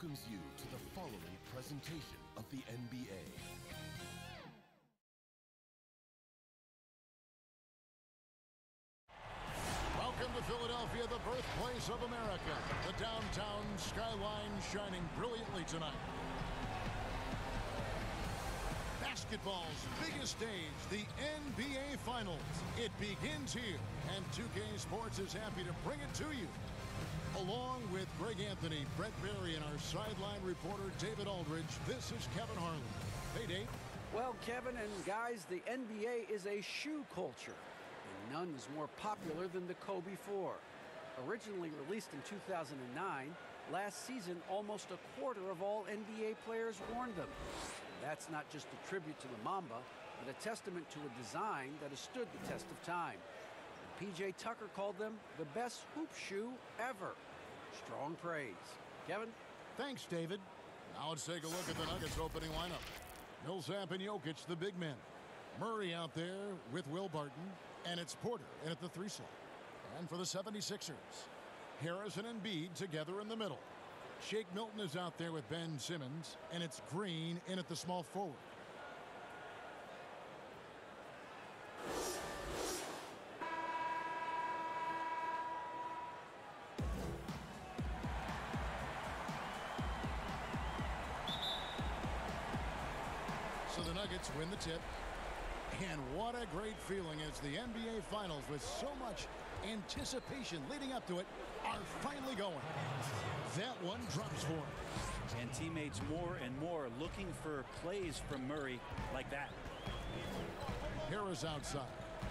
welcomes you to the following presentation of the NBA. Welcome to Philadelphia, the birthplace of America. The downtown skyline shining brilliantly tonight. Basketball's biggest stage, the NBA Finals. It begins here, and 2K Sports is happy to bring it to you. Along with Greg Anthony, Brett Berry, and our sideline reporter, David Aldridge, this is Kevin Harlan. Hey, Dave. Well, Kevin and guys, the NBA is a shoe culture, and none is more popular than the Kobe 4. Originally released in 2009, last season almost a quarter of all NBA players worn them. And that's not just a tribute to the Mamba, but a testament to a design that has stood the test of time. P.J. Tucker called them the best hoop shoe ever. Strong praise. Kevin? Thanks, David. Now let's take a look at the Nuggets opening lineup. Millsap and Jokic, the big men. Murray out there with Will Barton, and it's Porter in at the 3 slot. And for the 76ers, Harris and Embiid together in the middle. Shake Milton is out there with Ben Simmons, and it's Green in at the small forward. So the Nuggets win the tip. And what a great feeling as the NBA Finals, with so much anticipation leading up to it, are finally going. That one drops for him. And teammates more and more looking for plays from Murray like that. Harris outside.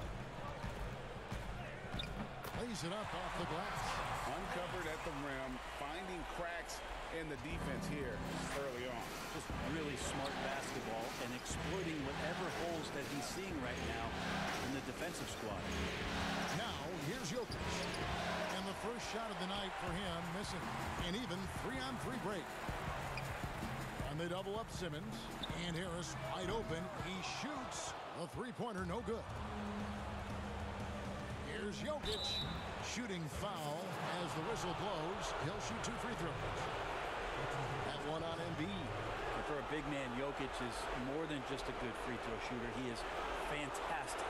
Lays it up off the glass. Uncovered at the rim, finding cracks in the defense here early on. Just really smart basketball and exploiting whatever holes that he's seeing right now in the defensive squad. Now, here's Jokic. And the first shot of the night for him, missing. An even 3-on-3 break. And they double up Simmons. And Harris wide open. He shoots. The three-pointer no good. Here's Jokic. Shooting foul as the whistle blows. He'll shoot 2 free throws. That one on Embiid. And for a big man, Jokic is more than just a good free throw shooter. He is fantastic.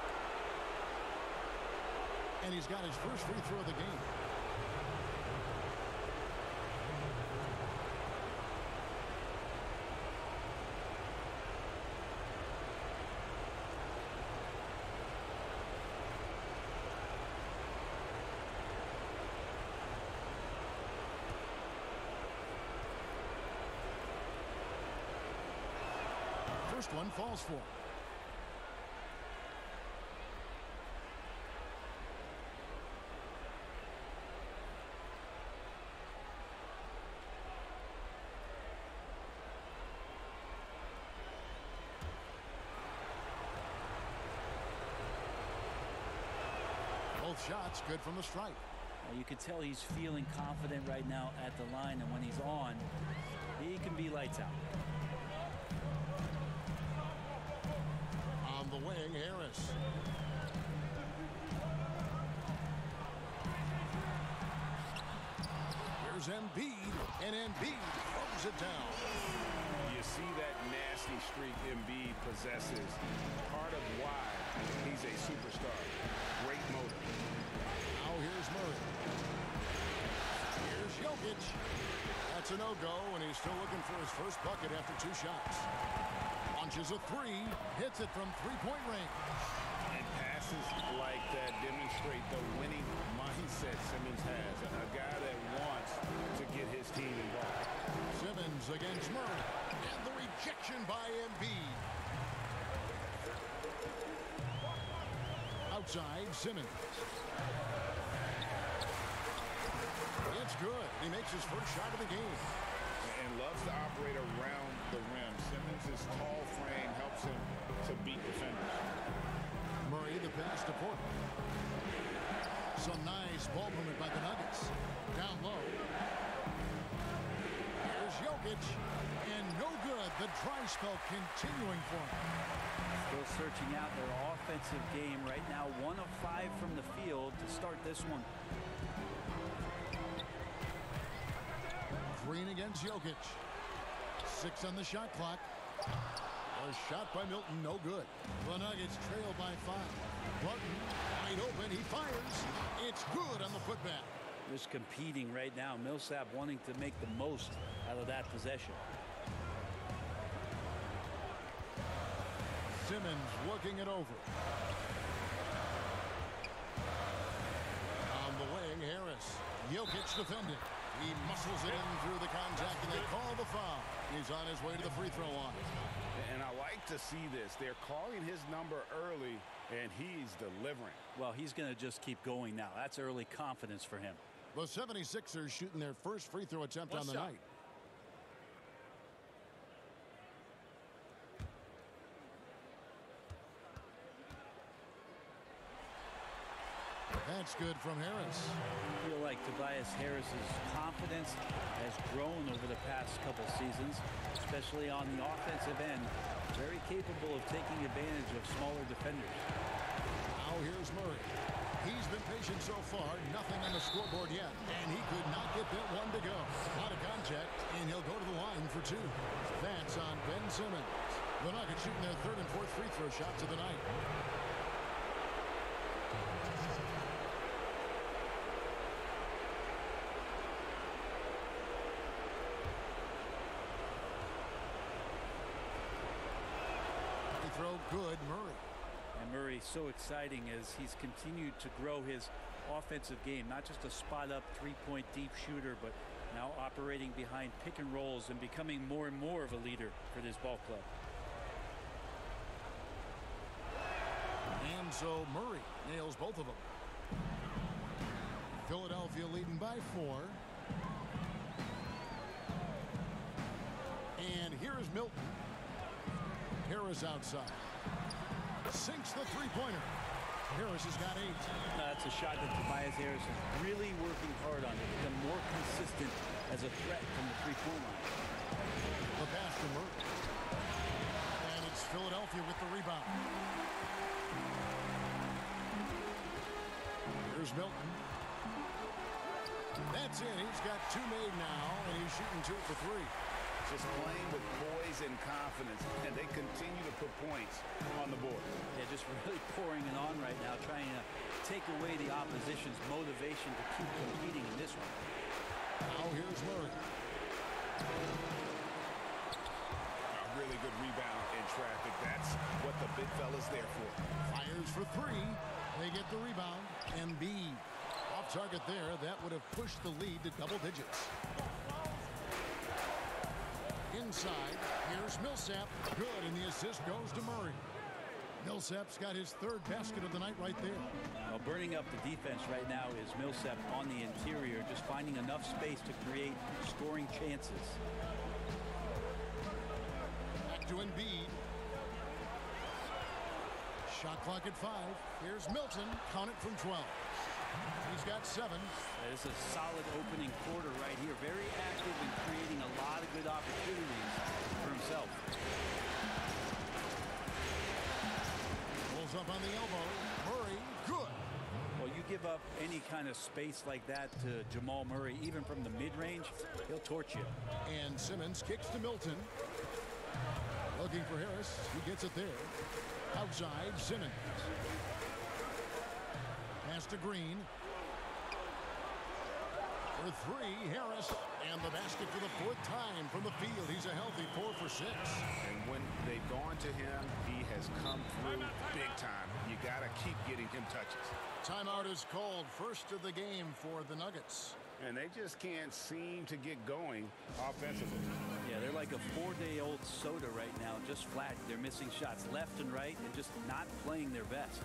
And he's got his first free throw of the game. First one falls for him. Both shots good from the stripe. You can tell he's feeling confident right now at the line, and when he's on, he can be lights out. On the wing, Harris. Here's Embiid, and Embiid throws it down. You see that nasty streak Embiid possesses. Part of why he's a superstar. Great motor. Now here's Murray. Here's Jokic. That's a no-go, and he's still looking for his first bucket after 2 shots. Launches a 3, hits it from 3-point range. And passes like that demonstrate the winning mindset Simmons has. A guy that wants to get his team involved. Simmons against Murray. And the rejection by Embiid. Outside, Simmons. It's good. He makes his first shot of the game. And loves to operate around the rim. Simmons' tall frame helps him to beat defenders. Murray, the pass to Porter. Some nice ball movement by the Nuggets. Down low. Here's Jokic. And no good. The dry spell continuing for him. Still searching out their offensive game right now. 1 of 5 from the field to start this one. Green against Jokic. 6 on the shot clock. A shot by Milton, no good. The Nuggets trail by 5. Barton, wide open, he fires. It's good on the putback. Just competing right now. Millsap wanting to make the most out of that possession. Simmons working it over. On the wing, Harris. Jokic defending. He muscles it in through the contact, and they call the foul. He's on his way to the free throw line. And I like to see this. They're calling his number early, and he's delivering. Well, he's going to just keep going now. That's early confidence for him. The 76ers shooting their first free throw attempt on the night. That's good from Harris. I feel like Tobias Harris's confidence has grown over the past couple seasons, especially on the offensive end. Very capable of taking advantage of smaller defenders. Now here's Murray. He's been patient so far. Nothing on the scoreboard yet. And he could not get that one to go. Out of contact, and he'll go to the line for 2. That's on Ben Simmons. The Nuggets shooting their 3rd and 4th free throw shots of the night. Throw good, Murray. And Murray so exciting as he's continued to grow his offensive game. Not just a spot-up three-point deep shooter, but now operating behind pick and rolls and becoming more and more of a leader for this ball club. And so Murray nails both of them. Philadelphia leading by 4. And here's Milton. Harris outside. Sinks the three-pointer. Harris has got 8. That's a shot that Tobias Harris is really working hard on to become more consistent as a threat from the three-point line. The pass to Murray. And it's Philadelphia with the rebound. Here's Milton. That's it. He's got 2 made now, and he's shooting 2 for 3. Just playing with poise and confidence, and they continue to put points on the board. Yeah, just really pouring it on right now, trying to take away the opposition's motivation to keep competing in this one. Now here's Murray. A really good rebound in traffic. That's what the big fella's there for. Fires for 3. They get the rebound. Embiid off target there. That would have pushed the lead to double digits. Inside, here's Millsap. Good, and the assist goes to Murray. Millsap's got his 3rd basket of the night right there. Well, burning up the defense right now is Millsap on the interior, just finding enough space to create scoring chances. Back to Embiid. Shot clock at 5. Here's Milton. Count it from 12. He's got 7. This is a solid opening quarter right here. Very active and creating a lot of good opportunities for himself. Pulls up on the elbow. Murray, good. Well, you give up any kind of space like that to Jamal Murray, even from the mid-range, he'll torch you. And Simmons kicks to Milton. Looking for Harris. He gets it there. Outside, Simmons. Pass to Green. For 3, Harris. And the basket for the 4th time from the field. He's a healthy 4 for 6. And when they've gone to him, he has come through big time. You got to keep getting him touches. Timeout is called. First of the game for the Nuggets. And they just can't seem to get going offensively. Yeah, they're like a 4-day-old soda right now, just flat. They're missing shots left and right and just not playing their best.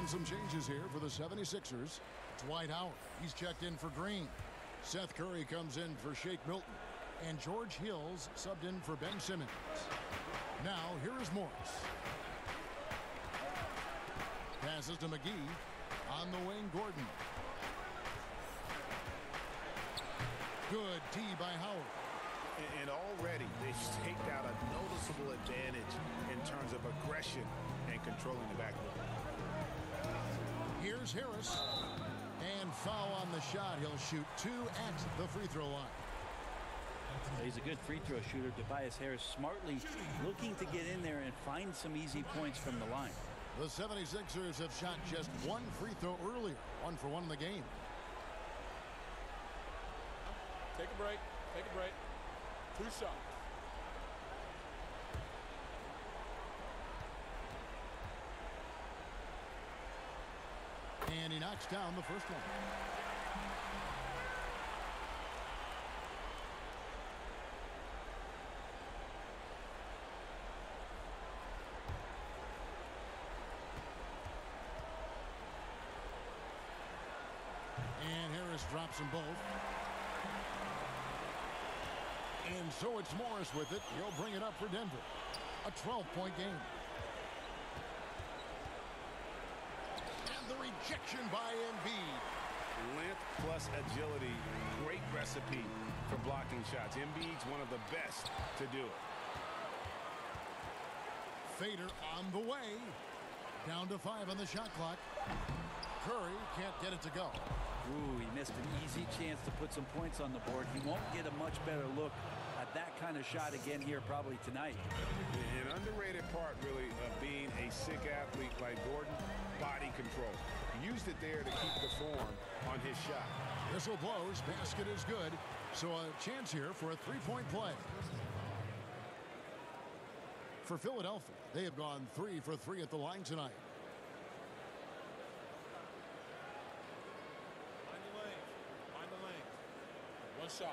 some changes here for the 76ers. Dwight Howard, he's checked in for Green. Seth Curry comes in for Shake Milton. And George Hills subbed in for Ben Simmons. Now, here is Morris. Passes to McGee. On the wing, Gordon. Good D by Howard. And already they've staked out a noticeable advantage in terms of aggression and controlling the backcourt. Here's Harris. And foul on the shot. He'll shoot 2 at the free throw line. He's a good free throw shooter. Tobias Harris smartly looking to get in there and find some easy points from the line. The 76ers have shot just 1 free throw earlier. 1 for 1 in the game. Take a break. Take a break. 2 shots. And he knocks down the first one. And Harris drops them both. And so it's Morris with it. He'll bring it up for Denver. A 12-point game. And the rejection by Embiid. Length plus agility. Great recipe for blocking shots. Embiid's one of the best to do it. Fader on the way. Down to 5 on the shot clock. Curry can't get it to go. Ooh, he missed an easy chance to put some points on the board. He won't get a much better look at that kind of shot again here probably tonight. An underrated part, really, of being a sick athlete like Gordon, body control. He used it there to keep the form on his shot. Whistle blows. Basket is good. So a chance here for a 3-point play. For Philadelphia, they have gone 3 for 3 at the line tonight. Find the lane. Find the lane. 1 shot.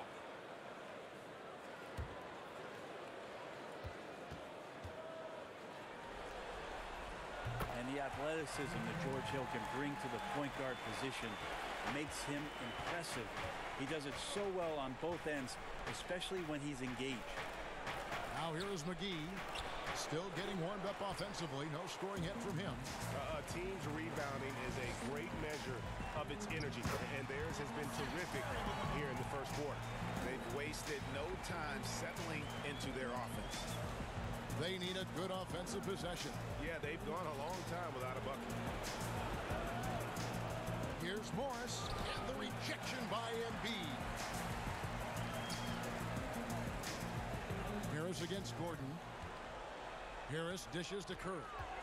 And the athleticism that George Hill can bring to the point guard position makes him impressive. He does it so well on both ends, especially when he's engaged. Now here is McGee. Still getting warmed up offensively. No scoring hit from him. A team's rebounding is a great measure of its energy, and theirs has been terrific here in the first quarter. They've wasted no time settling into their offense. They need a good offensive possession. Yeah, they've gone a long time without a bucket. Here's Morris, and the rejection by Embiid. Harris against Gordon. Harris dishes to Curry.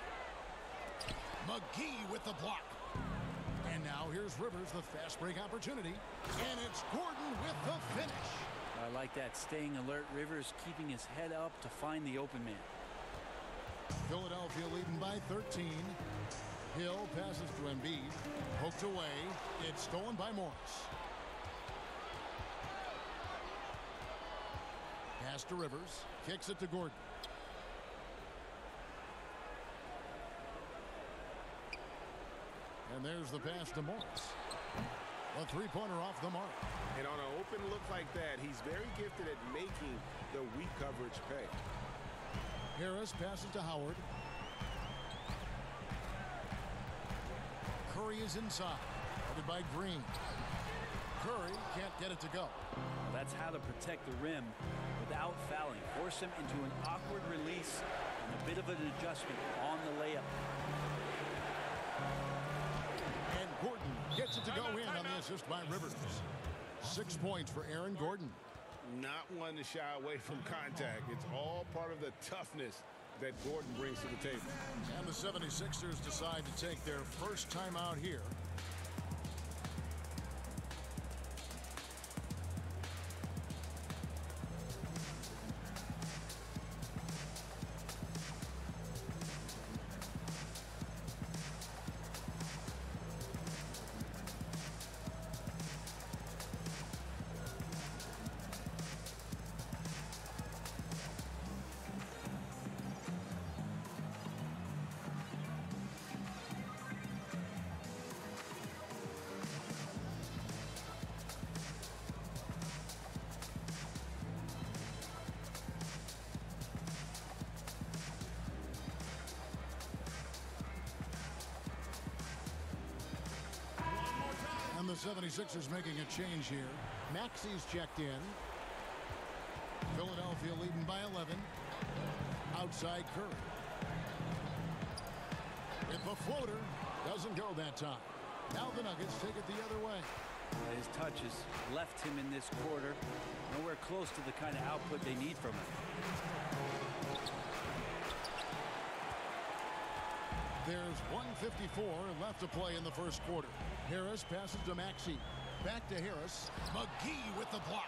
McGee with the block. And now here's Rivers, the fast break opportunity. And it's Gordon with the finish. I like that, staying alert. Rivers keeping his head up to find the open man. Philadelphia leading by 13. Hill passes to Embiid. Poked away. It's stolen by Morris. Pass to Rivers. Kicks it to Gordon. And there's the pass to Morris. A 3-pointer off the mark. And on an open look like that, he's very gifted at making the weak coverage pay. Harris passes to Howard. Curry is inside. Guarded by Green. Curry can't get it to go. That's how to protect the rim without fouling. Force him into an awkward release and a bit of an adjustment on the layup. And Gordon gets it to go in on the assist by Rivers. 6 points for Aaron Gordon. Not one to shy away from contact. It's all part of the toughness that Gordon brings to the table. And the 76ers decide to take their first time out here. And the 76ers making a change here. Maxi's checked in. Philadelphia leading by 11. Outside Curry. With the floater. Doesn't go that time. Now the Nuggets take it the other way. His touch has left him in this quarter. Nowhere close to the kind of output they need from him. There's 1:54 left to play in the first quarter. Harris passes to Maxey. Back to Harris. McGee with the block.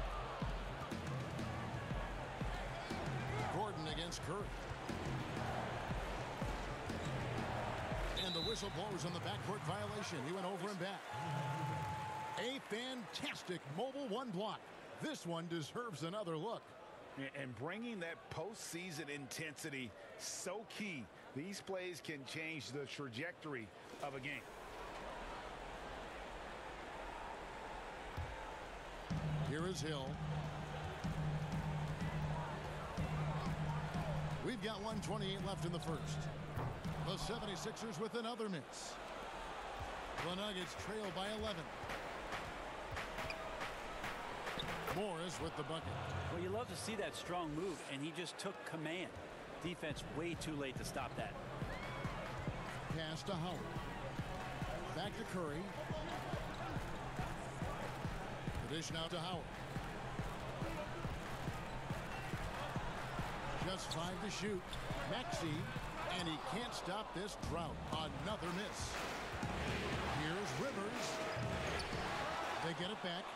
Gordon against Curry. And the whistle blows on the backcourt violation. He went over and back. A fantastic mobile one block. This one deserves another look. And bringing that postseason intensity, so key. These plays can change the trajectory of a game. Here is Hill. We've got 1:28 left in the first. The 76ers with another miss. The Nuggets trail by 11. Morris with the bucket. Well, you love to see that strong move, and he just took command. Defense way too late to stop that. Pass to Howard. Back to Curry. The dish now to Howard. Just 5 to shoot. Maxey, and he can't stop this drought. Another miss. Here's Rivers. They get it back.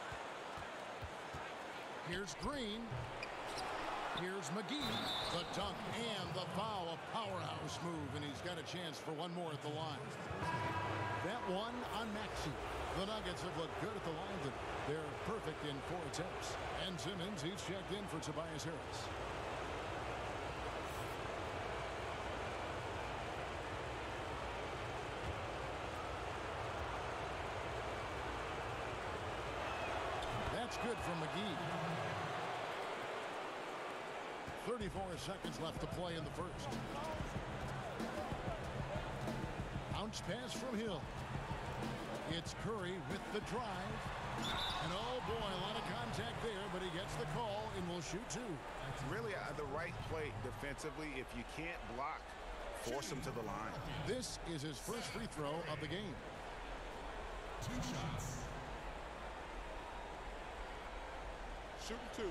Here's Green. Here's McGee. The dunk and the foul. A powerhouse move, and he's got a chance for one more at the line. That one on Maxey. The Nuggets have looked good at the line. They're perfect in 4 attempts. And Simmons, he's checked in for Tobias Harris. That's good from McGee. 34 seconds left to play in the first. Bounce pass from Hill. It's Curry with the drive. And oh boy, a lot of contact there, but he gets the call and will shoot 2. Really the right play defensively. If you can't block, force him to the line. This is his first free throw of the game. 2 shots. Shooting 2.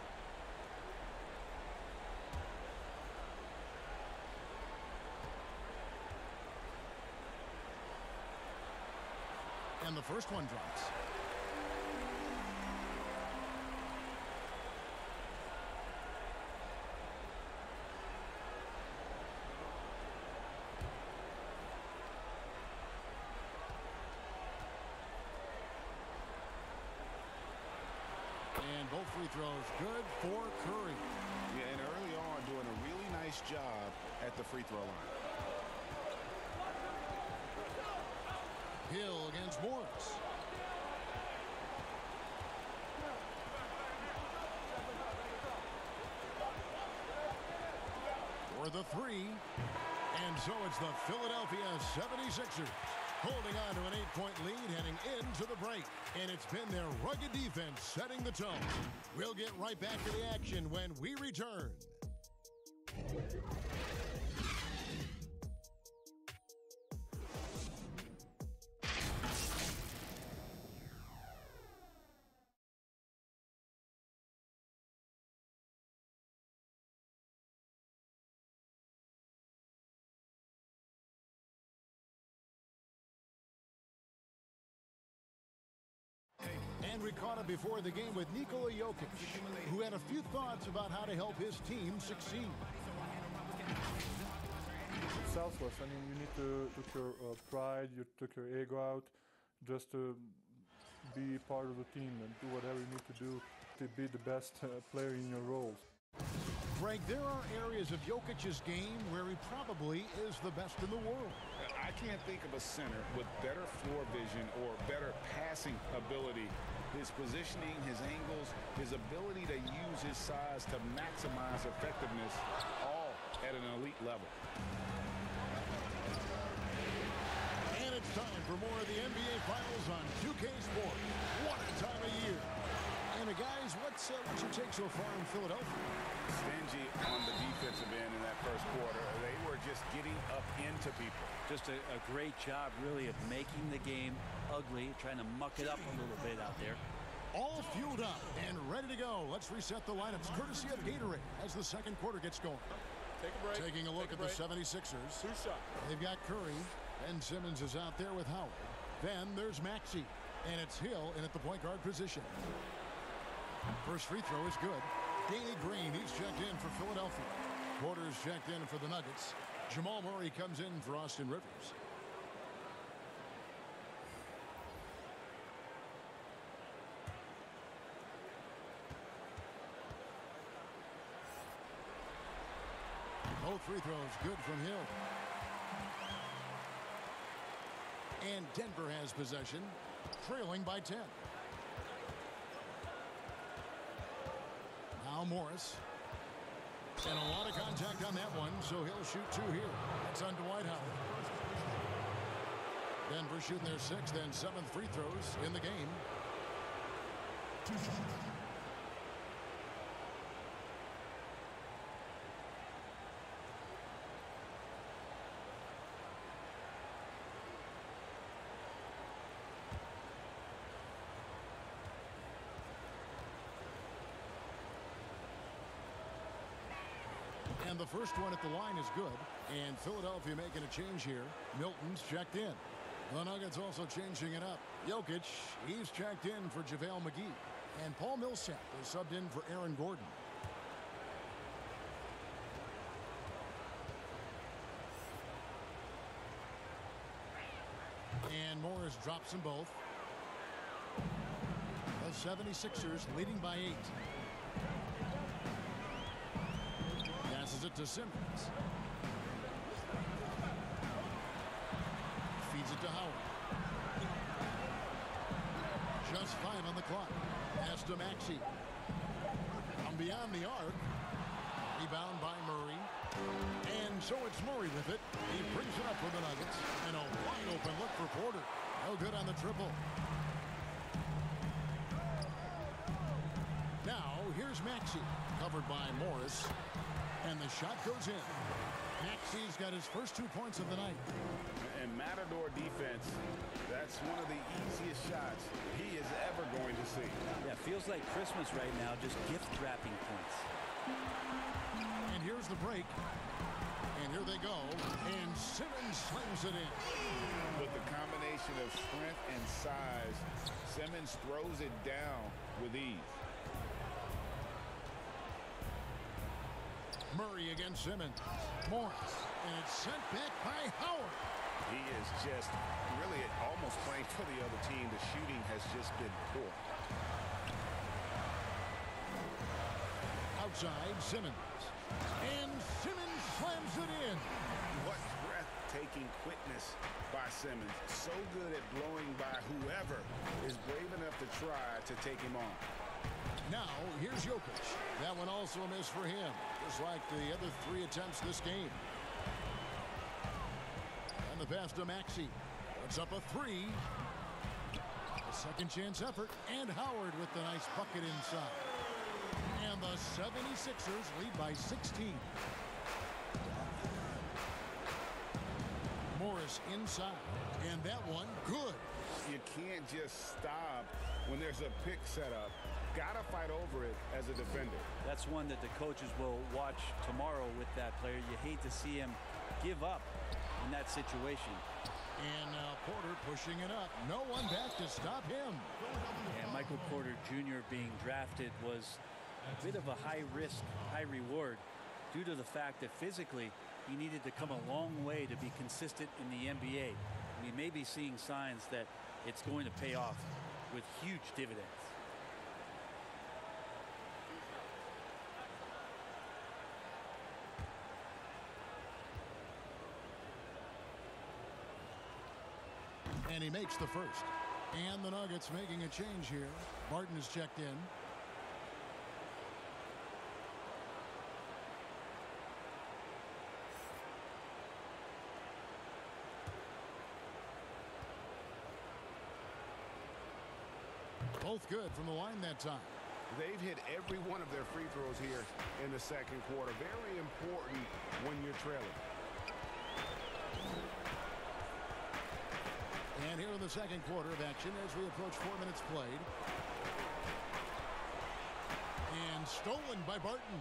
And the first one drops. And both free throws good for Curry. Yeah, and early on doing a really nice job at the free throw line. Hill against Morris. For the 3. And so it's the Philadelphia 76ers holding on to an 8-point lead heading into the break. And it's been their rugged defense setting the tone. We'll get right back to the action when we return. And we caught up before the game with Nikola Jokic, who had a few thoughts about how to help his team succeed. Selfless. I mean, you need to took your pride, you took your ego out, just to be part of the team and do whatever you need to do to be the best player in your roles. Greg, there are areas of Jokic's game where he probably is the best in the world. I can't think of a center with better floor vision or better passing ability. His positioning, his angles, his ability to use his size to maximize effectiveness, all at an elite level. And it's It's time for more of the NBA Finals on 2K Sports. What a time of year. And guys, what's your take so far in Philadelphia? Stingy on the defensive end in that first quarter. They were just getting up into people. Just a great job, really, of making the game ugly, trying to muck it up a little bit out there. All fueled up and ready to go. Let's reset the lineups courtesy of Gatorade as the second quarter gets going. Take a break. Taking a look at the 76ers. Two shots. They've got Curry. Ben Simmons is out there with Howard. Then there's Maxey. And it's Hill in at the point guard position. First free throw is good. Danny Green, he's checked in for Philadelphia. Porter's checked in for the Nuggets. Jamal Murray comes in for Austin Rivers. Both free throws good from Hill. And Denver has possession, trailing by 10. Now Morris. And a lot of contact on that one, so he'll shoot two here. That's on Dwight Howard. Denver shooting their sixth and seventh free throws in the game. And the first one at the line is good. And Philadelphia making a change here. Milton's checked in. The Nuggets also changing it up. Jokic, he's checked in for JaVale McGee. And Paul Millsap is subbed in for Aaron Gordon. And Morris drops them both. The 76ers leading by 8. Passes it to Simmons. Feeds it to Howard. Just 5 on the clock. Pass to Maxey. From beyond the arc. Rebound by Murray. And so it's Murray with it. He brings it up for the Nuggets. And a wide open look for Porter. No good on the triple. Now here's Maxey. Covered by Morris. And the shot goes in. Maxey's got his first 2 points of the night. And Matador defense, that's one of the easiest shots he is ever going to see. Yeah, feels like Christmas right now, just gift wrapping points. And here's the break. And here they go. And Simmons slams it in. With the combination of strength and size, Simmons throws it down with ease. Murray against Simmons. Morris. And it's sent back by Howard. He is just really almost playing for the other team. The shooting has just been poor. Outside, Simmons. And Simmons slams it in. What breathtaking quickness by Simmons. So good at blowing by whoever is brave enough to try to take him on. Now, here's Jokic. That one also a miss for him, just like the other 3 attempts this game. And the pass to Maxey. Puts up a 3. A second chance effort. And Howard with the nice bucket inside. And the 76ers lead by 16. Morris inside. And that one, good. You can't just stop when there's a pick set up. Gotta fight over it as a defender. That's one that the coaches will watch tomorrow with that player. You hate to see him give up in that situation. And now Porter pushing it up. No one back to stop him. And Michael Porter Jr. being drafted was a bit of a high risk, high reward due to the fact that physically he needed to come a long way to be consistent in the NBA. We may be seeing signs that it's going to pay off with huge dividends. And he makes the first. And the Nuggets making a change here. Barton is checked in. Both good from the line that time. They've hit every one of their free throws here in the second quarter. Very important when you're trailing. And here in the second quarter of action as we approach 4 minutes played. And stolen by Barton.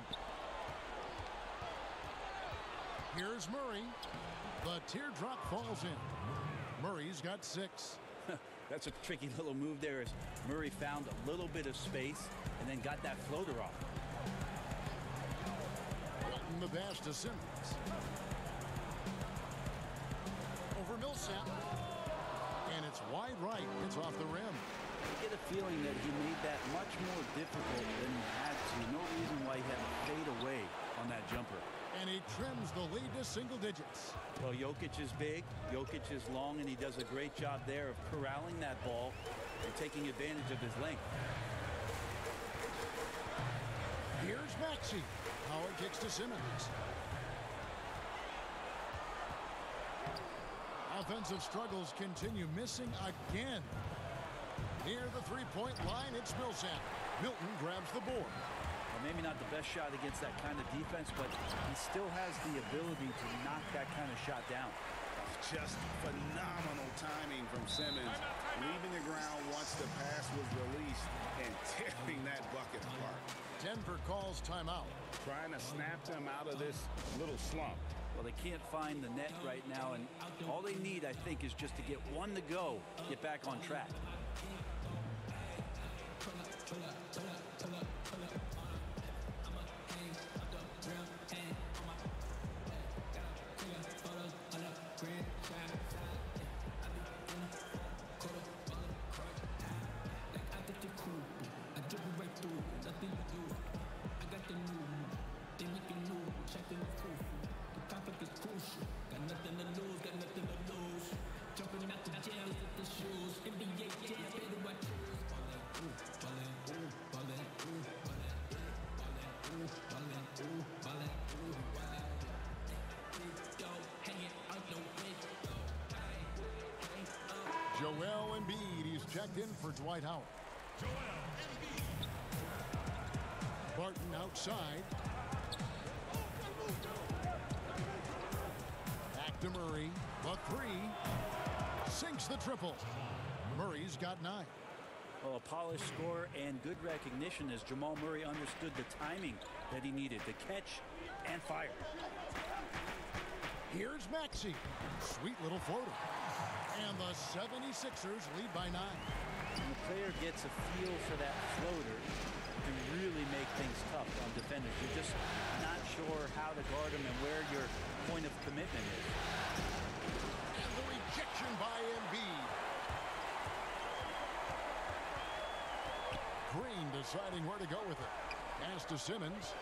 Here's Murray. The teardrop falls in. Murray's got 6. That's a tricky little move there as Murray found a little bit of space and then got that floater off. Milton the pass to Simmons. Over Millsap. And it's wide right. It's off the rim. I get a feeling that he made that much more difficult than he had to. No reason why he had to fade away on that jumper. And he trims the lead to single digits. Well, Jokic is big, Jokic is long, and he does a great job there of corralling that ball and taking advantage of his length. Here's Maxey. Howard kicks to Simmons. Offensive struggles continue, missing again. Near the three-point line, it's Millsap. Milton grabs the board. Well, maybe not the best shot against that kind of defense, but he still has the ability to knock that kind of shot down. Just phenomenal timing from Simmons, leaving the ground once the pass was released and tearing that bucket apart. Denver calls timeout. Trying to snap them out of this little slump. Well, they can't find the net right now, and all they need, I think, is just to get one to go, get back on track. Joel Embiid, he's checked in for Dwight Howard. Barton outside. Back to Murray. The three. Sinks the triple. Murray's got 9. Well, a polished score and good recognition as Jamal Murray understood the timing that he needed to catch and fire. Here's Maxey. Sweet little floater. And the 76ers lead by 9. When the player gets a feel for that floater, it can really make things tough on defenders. You're just not sure how to guard him and where your point of commitment is. And the rejection by Embiid. Green deciding where to go with it. Pass to Simmons.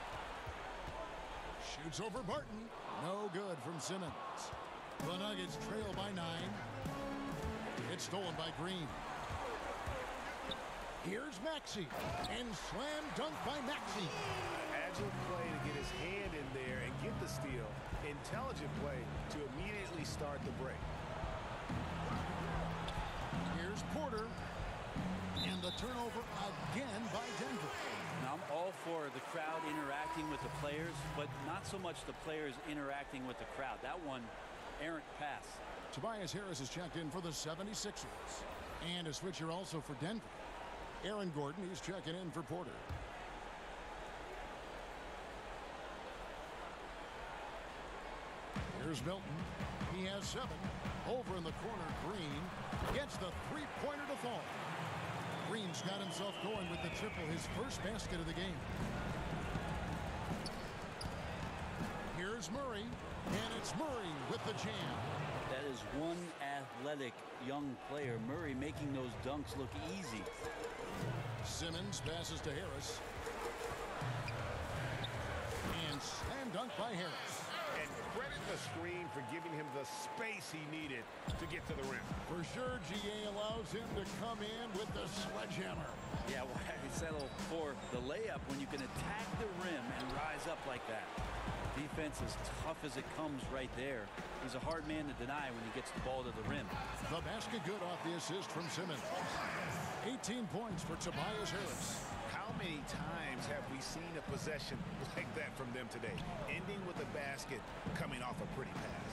Shoots over Barton. No good from Simmons. The Nuggets trail by 9. It's stolen by Green. Here's Maxey. And slam dunk by Maxey. Agile play to get his hand in there and get the steal. Intelligent play to immediately start the break. Here's Porter. And the turnover again by Denver. Now, I'm all for the crowd interacting with the players, but not so much the players interacting with the crowd. That one, errant pass. Tobias Harris is checked in for the 76ers. And a switcher also for Denver. Aaron Gordon, he's checking in for Porter. Here's Milton. He has 7. Over in the corner, Green gets the three-pointer to fall. Green's got himself going with the triple, his first basket of the game. Here's Murray, and it's Murray with the jam. That is one athletic young player. Murray making those dunks look easy. Simmons passes to Harris. And slam dunk by Harris. And credit the screen for giving him the space he needed to get to the rim. For sure, GA allows him to come in with the sledgehammer. Yeah, why settle for the layup when you can attack the rim and rise up like that? Defense as tough as it comes right there. He's a hard man to deny when he gets the ball to the rim. The basket good off the assist from Simmons. 18 points for Tobias Harris. How many times have we seen a possession like that from them today, ending with a basket coming off a pretty pass?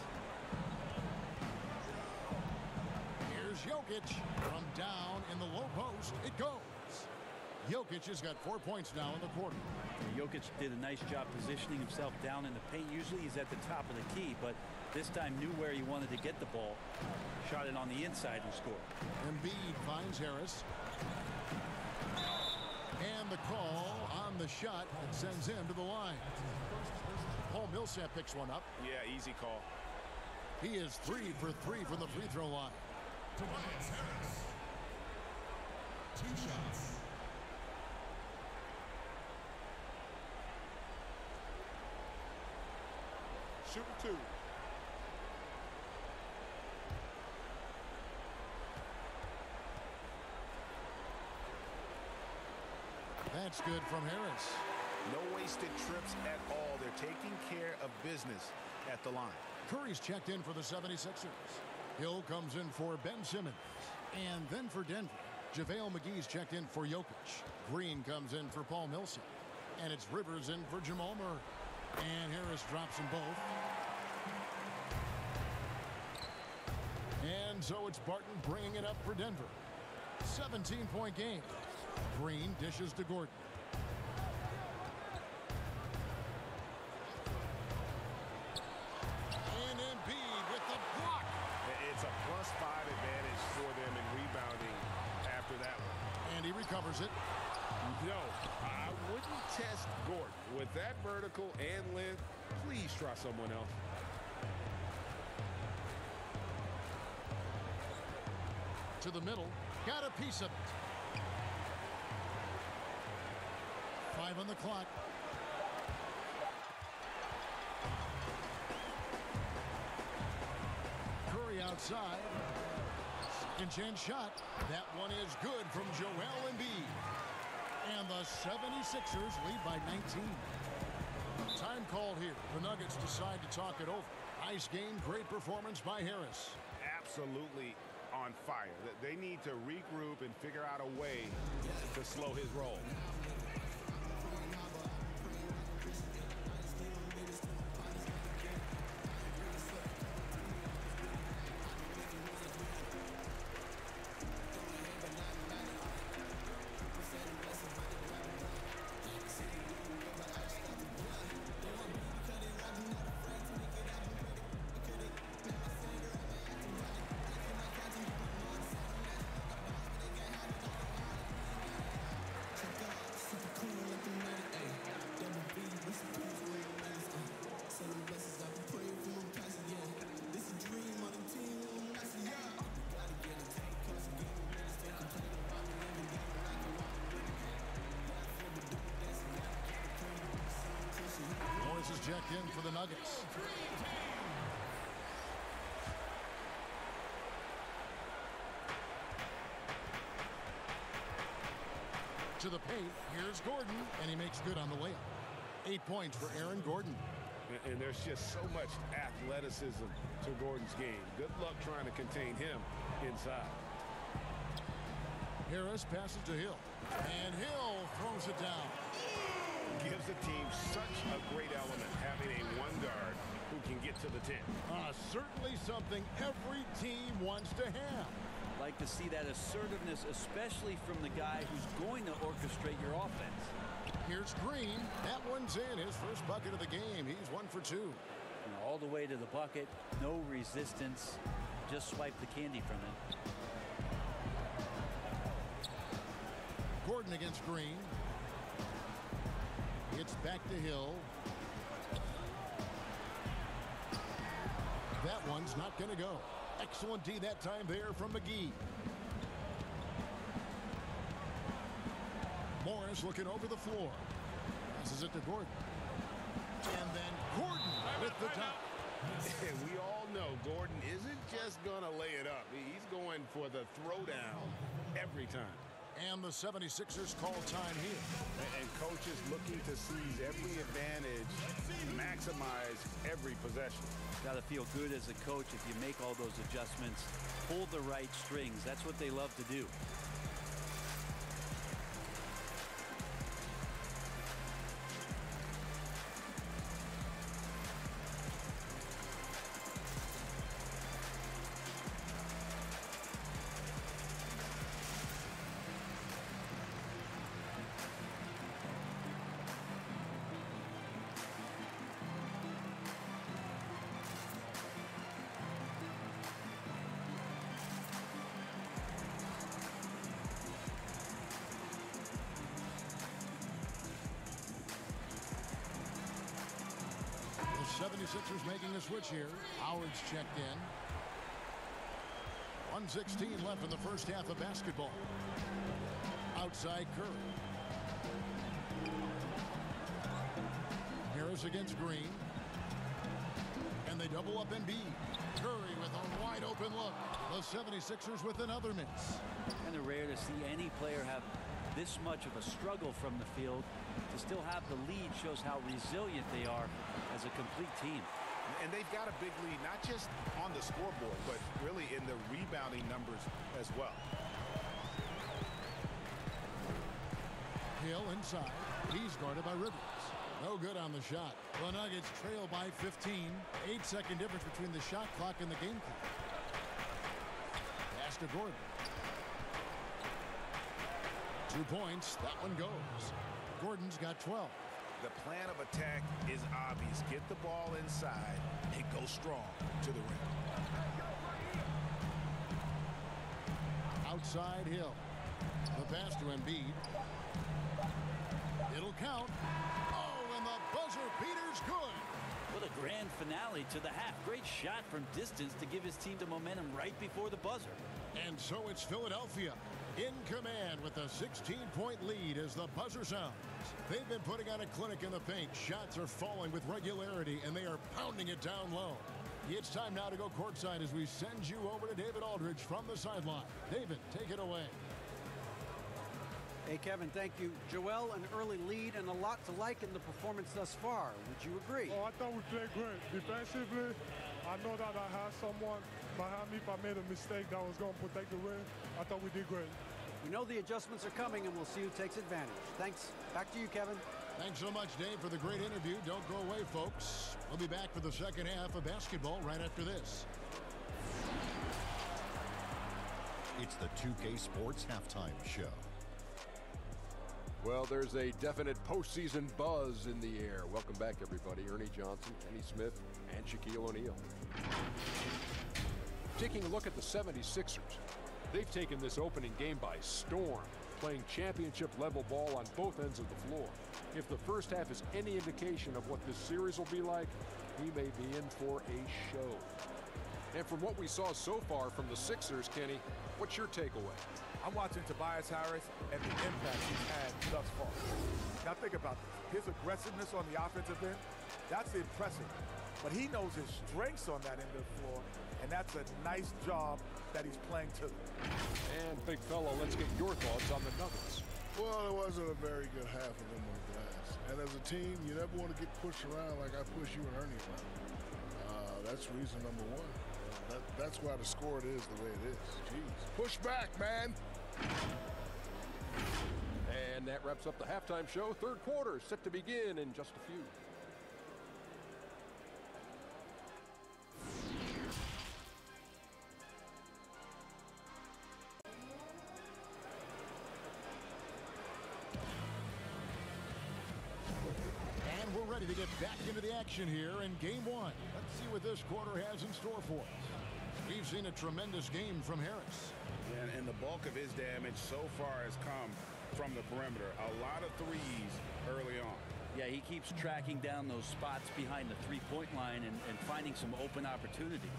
Here's Jokic from down in the low post. It goes. Jokic has got 4 points now in the quarter. Jokic did a nice job positioning himself down in the paint. Usually he's at the top of the key, but this time knew where he wanted to get the ball. Shot it on the inside and scored. Embiid finds Harris. And the call on the shot that sends him to the line. Paul Millsap picks one up. Yeah, easy call. He is 3 for 3 from the free throw line. Tobias Harris. 2 shots. Shooting 2. That's good from Harris. No wasted trips at all. They're taking care of business at the line. Curry's checked in for the 76ers. Hill comes in for Ben Simmons. And then for Denver, JaVale McGee's checked in for Jokic. Green comes in for Paul Millsap. And it's Rivers in for Jamal Murray. And Harris drops them both. And so it's Barton bringing it up for Denver. 17-point game. Green dishes to Gordon. And Embiid with the block. It's a +5 advantage for them in rebounding after that one. And he recovers it. No, I wouldn't test Gordon. With that vertical and length, please try someone else. To the middle. Got a piece of it. 5 on the clock. Curry outside. Second chance shot. That one is good from Joel Embiid. And the 76ers lead by 19. Time called here. The Nuggets decide to talk it over. Nice game, great performance by Harris. Absolutely on fire. They need to regroup and figure out a way to slow his roll. Morris is checked in for the Nuggets. To the paint, here's Gordon, and he makes good on the layup. 8 points for Aaron Gordon. And there's just so much athleticism to Gordon's game. Good luck trying to contain him inside. Harris passes to Hill, and Hill throws it down. Gives the team such a great element, having a one guard who can get to the 10. Certainly something every team wants to have. Like to see that assertiveness, especially from the guy who's going to orchestrate your offense. Here's Green. That one's in. His first bucket of the game. He's 1 for 2. All the way to the bucket, no resistance, just swipe the candy from it. Gordon against Green. Gets back to Hill. That one's not going to go. Excellent D that time there from McGee. Morris looking over the floor. Passes it to Gordon. And then Gordon with the top. And we all know Gordon isn't just going to lay it up. He's going for the throwdown every time. And the 76ers call time here. And coaches looking to seize every advantage, maximize every possession. Got to feel good as a coach if you make all those adjustments. Pull the right strings. That's what they love to do. 76ers making a switch here. Howard's checked in. 1:16 left in the first half of basketball. Outside Curry. Harris against Green. And they double up Embiid. Curry with a wide open look. The 76ers with another miss. Kind of rare to see any player have this much of a struggle from the field. To still have the lead shows how resilient they are as a complete team. And they've got a big lead, not just on the scoreboard, but really in the rebounding numbers as well. Hill inside. He's guarded by Rivers. No good on the shot. The Nuggets trail by 15. 8-second difference between the shot clock and the game clock. Pass to Gordon. 2 points. That one goes. Gordon's got 12. The plan of attack is obvious. Get the ball inside and go strong to the rim. Outside Hill. The pass to Embiid. It'll count. Oh, and the buzzer beater's good. What a grand finale to the half. Great shot from distance to give his team the momentum right before the buzzer. And so it's Philadelphia in command with a 16-point lead as the buzzer sounds. They've been putting on a clinic in the paint. Shots are falling with regularity, and they are pounding it down low. It's time now to go courtside as we send you over to David Aldridge from the sideline. David, take it away. Hey, Kevin, thank you. Joel, an early lead and a lot to like in the performance thus far. Would you agree? Oh, I thought we played great. Defensively, I know that I had someone behind me. If I made a mistake that was going to protect the rim, I thought we did great. We know the adjustments are coming, and we'll see who takes advantage. Thanks. Back to you, Kevin. Thanks so much, Dave, for the great interview. Don't go away, folks. We'll be back for the second half of basketball right after this. It's the 2K Sports Halftime Show. Well, there's a definite postseason buzz in the air. Welcome back, everybody. Ernie Johnson, Kenny Smith, and Shaquille O'Neal. Taking a look at the 76ers. They've taken this opening game by storm, playing championship-level ball on both ends of the floor. If the first half is any indication of what this series will be like, we may be in for a show. And from what we saw so far from the Sixers, Kenny, what's your takeaway? I'm watching Tobias Harris and the impact he's had thus far. Now think about this. His aggressiveness on the offensive end, that's impressive. But he knows his strengths on that end of the floor, and that's a nice job that he's playing to them. And big fella, let's get your thoughts on the Nuggets. Well, it wasn't a very good half of them on the glass. And as a team, you never want to get pushed around like I push you and Ernie around. That's reason number one. That's why the score it is the way it is. Jeez. Push back, man. And that wraps up the halftime show. Third quarter set to begin in just a few. And we're ready to get back into the action here in game one. Let's see what this quarter has in store for us. We've seen a tremendous game from Harris. And the bulk of his damage so far has come from the perimeter. A lot of threes early on. Yeah, he keeps tracking down those spots behind the three-point line and finding some open opportunities.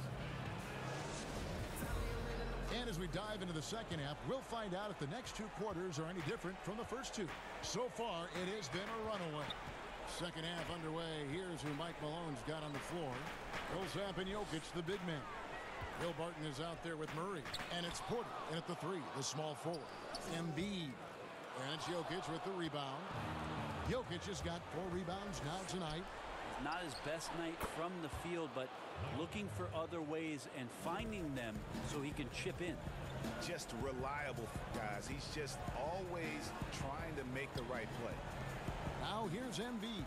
And as we dive into the second half, we'll find out if the next two quarters are any different from the first two. So far, it has been a runaway. Second half underway. Here's who Mike Malone's got on the floor. Millsap and Jokic, the big men. Will Barton is out there with Murray. And it's Porter in at the three, the small forward. Embiid. And it's Jokic with the rebound. Jokic has got 4 rebounds now tonight. Not his best night from the field, but looking for other ways and finding them so he can chip in. Just reliable, guys. He's just always trying to make the right play. Now here's Embiid.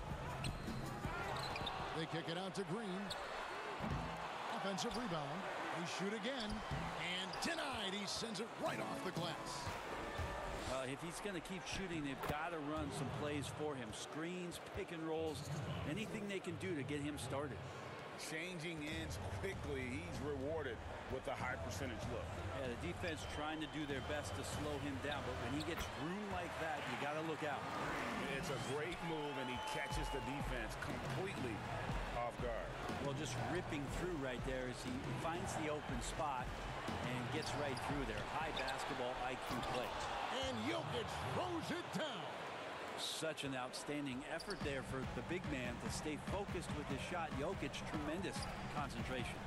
They kick it out to Green. Offensive rebound. They shoot again. And denied. He sends it right off the glass. If he's going to keep shooting, they've got to run some plays for him. Screens, pick and rolls, anything they can do to get him started. Changing ends quickly. He's rewarded with a high percentage look. Yeah, the defense trying to do their best to slow him down, but when he gets room like that, you got to look out. It's a great move, and he catches the defense completely off guard. Well, just ripping through right there as he finds the open spot and gets right through there. High basketball IQ play. And Jokic throws it down. Such an outstanding effort there for the big man to stay focused with his shot. Jokic, tremendous concentration.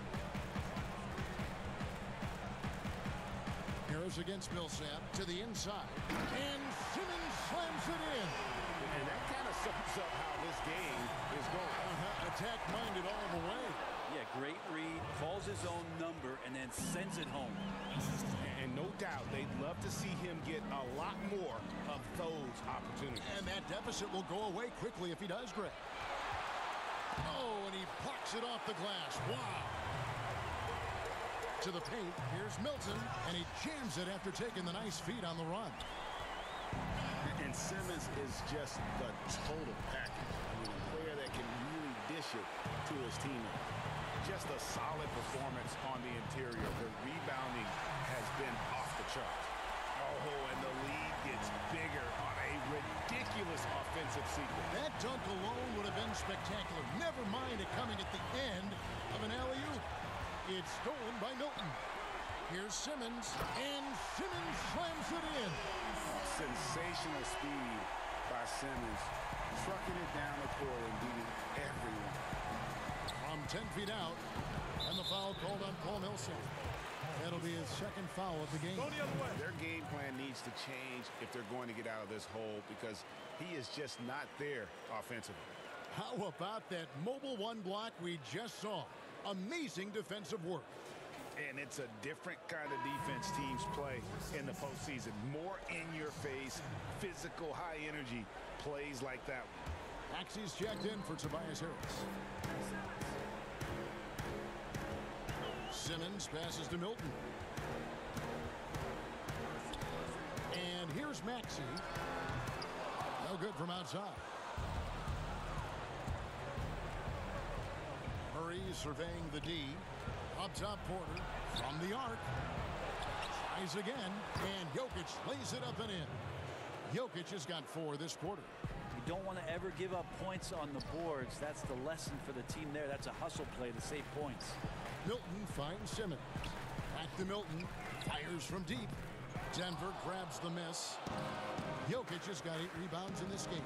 Harris against Millsap to the inside. And Simmons slams it in. And that kind of sums up how this game is going. Attack-minded all the way. Yeah, great read, calls his own number, and then sends it home. And no doubt, they'd love to see him get a lot more of those opportunities. And that deficit will go away quickly if he does, Greg. Oh, and he plucks it off the glass. Wow. To the paint, here's Milton, and he jams it after taking the nice feed on the run. And Simmons is just the total package. I mean, a player that can really dish it to his teammate. Just a solid performance on the interior. The rebounding has been off the charts. Oh, and the lead gets bigger on a ridiculous offensive sequence. That dunk alone would have been spectacular. Never mind it coming at the end of an alley-oop. It's stolen by Milton. Here's Simmons, and Simmons slams it in. Sensational speed by Simmons, trucking it down the court and beating everyone. From 10 feet out, and the foul called on Paul Millsap. That'll be his second foul of the game. Go the other way. Their game plan needs to change if they're going to get out of this hole because he is just not there offensively. How about that mobile one block we just saw? Amazing defensive work. And it's a different kind of defense teams play in the postseason. More in-your-face, physical, high-energy plays like that. Maxey's checked in for Tobias Harris. Simmons passes to Milton. And here's Maxey. No good from outside. Murray surveying the D. Up top, Porter from the arc. Tries again, and Jokic lays it up and in. Jokic has got 4 this quarter. You don't want to ever give up points on the boards. That's the lesson for the team there. That's a hustle play to save points. Milton finds Simmons. Back to Milton. Fires from deep. Denver grabs the miss. Jokic has got 8 rebounds in this game.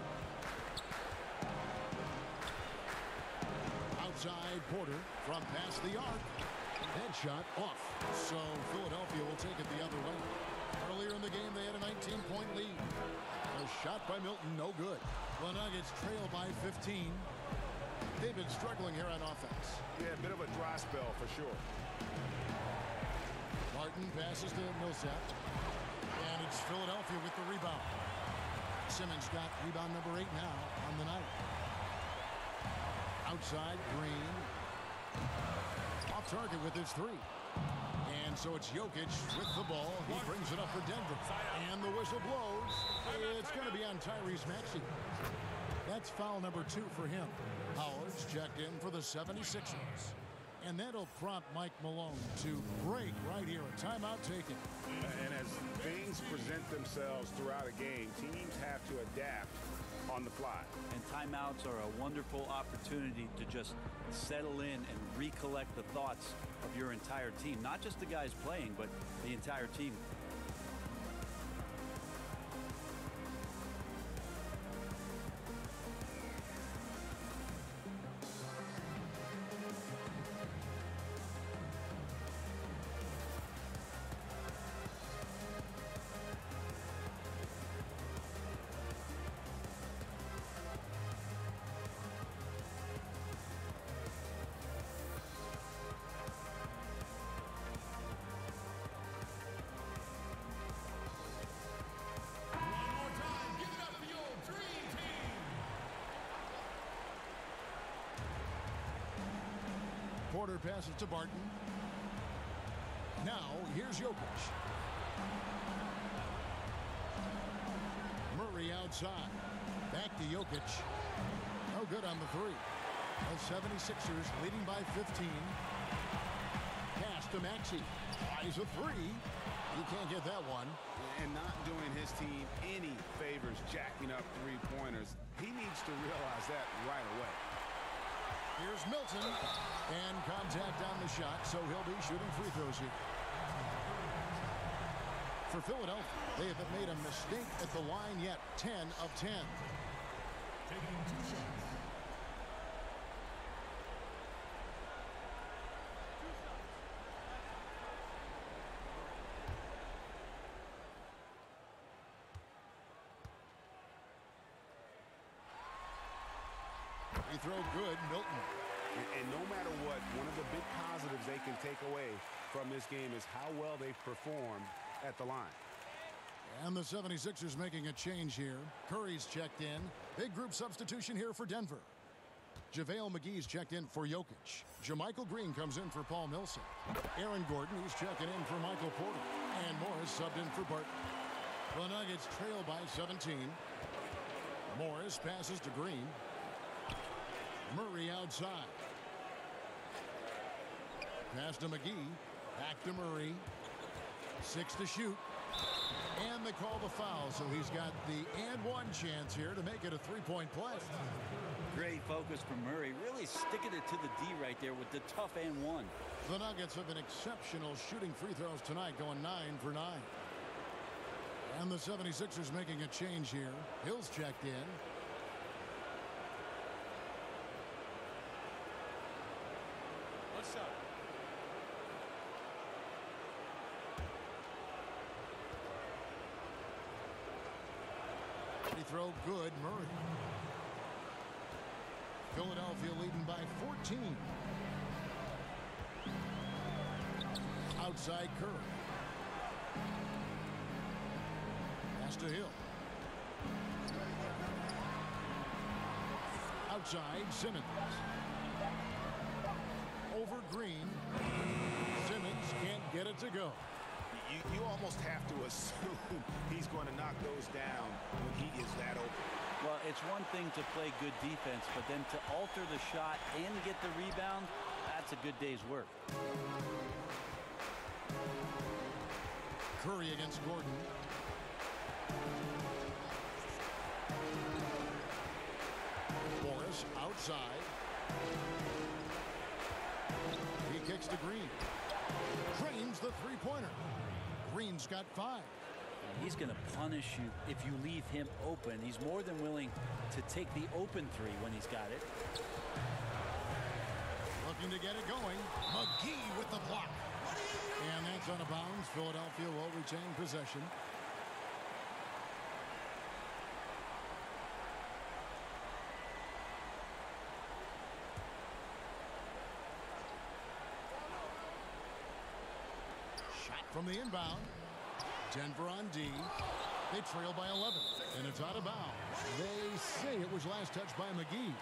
Outside, Porter from past the arc. That shot off. So Philadelphia will take it the other way. Earlier in the game, they had a 19-point lead. A shot by Milton, no good. The Nuggets trail by 15. They've been struggling here on offense. Yeah, a bit of a dry spell for sure. Martin passes to Millsap. And it's Philadelphia with the rebound. Simmons got rebound number 8 now on the night. Outside, Green. Off target with his 3. And so it's Jokic with the ball. He brings it up for Denver. And the whistle blows. It's going to be on Tyrese Maxey. That's foul number 2 for him. Howard's checked in for the 76ers. And that'll prompt Mike Malone to break right here. A timeout taken. And as things present themselves throughout a game, teams have to adapt on the fly. And timeouts are a wonderful opportunity to just settle in and recollect the thoughts of your entire team. Not just the guys playing, but the entire team. Porter passes to Barton. Now, here's Jokic. Murray outside. Back to Jokic. No good on the 3. The 76ers leading by 15. Pass to Maxey. Tries a 3. You can't get that one. And not doing his team any favors jacking up 3-pointers. He needs to realize recognize that right away. Here's Milton, and contact on the shot, so he'll be shooting free throws here. For Philadelphia, they haven't made a mistake at the line yet. 10 of 10. Taking 2 shots. Free throw good, Milton. And no matter what, one of the big positives they can take away from this game is how well they've performed at the line. And the 76ers making a change here. Curry's checked in. Big group substitution here for Denver. JaVale McGee's checked in for Jokic. JaMychal Green comes in for Paul Millsap. Aaron Gordon, who's checking in for Michael Porter. And Morris subbed in for Barton. The Nuggets trail by 17. Morris passes to Green. Murray outside. Pass to McGee. Back to Murray. 6 to shoot. And they call the foul, so he's got the and-one chance here to make it a three-point play. Great focus from Murray. Really sticking it to the D right there with the tough and-one. The Nuggets have been exceptional shooting free throws tonight, going 9 for 9. And the 76ers making a change here. Hill's checked in. One shot. Free throw good, Murray. Philadelphia leading by 14. Outside Curry. Pass to Hill. Outside Simmons. Over Green. Simmons can't get it to go. You almost have to assume he's going to knock those down when he is that open. Well, it's one thing to play good defense, but then to alter the shot and get the rebound, that's a good day's work. Curry against Gordon. Morris outside. He kicks to Green. Drains the three-pointer. Green's got 5. He's going to punish you if you leave him open. He's more than willing to take the open three when he's got it. Looking to get it going. McGee with the block. And that's out of bounds. Philadelphia will retain possession. Shot from the inbound. Denver on D. They trail by 11, and it's out of bounds. They say it was last touched by McGee.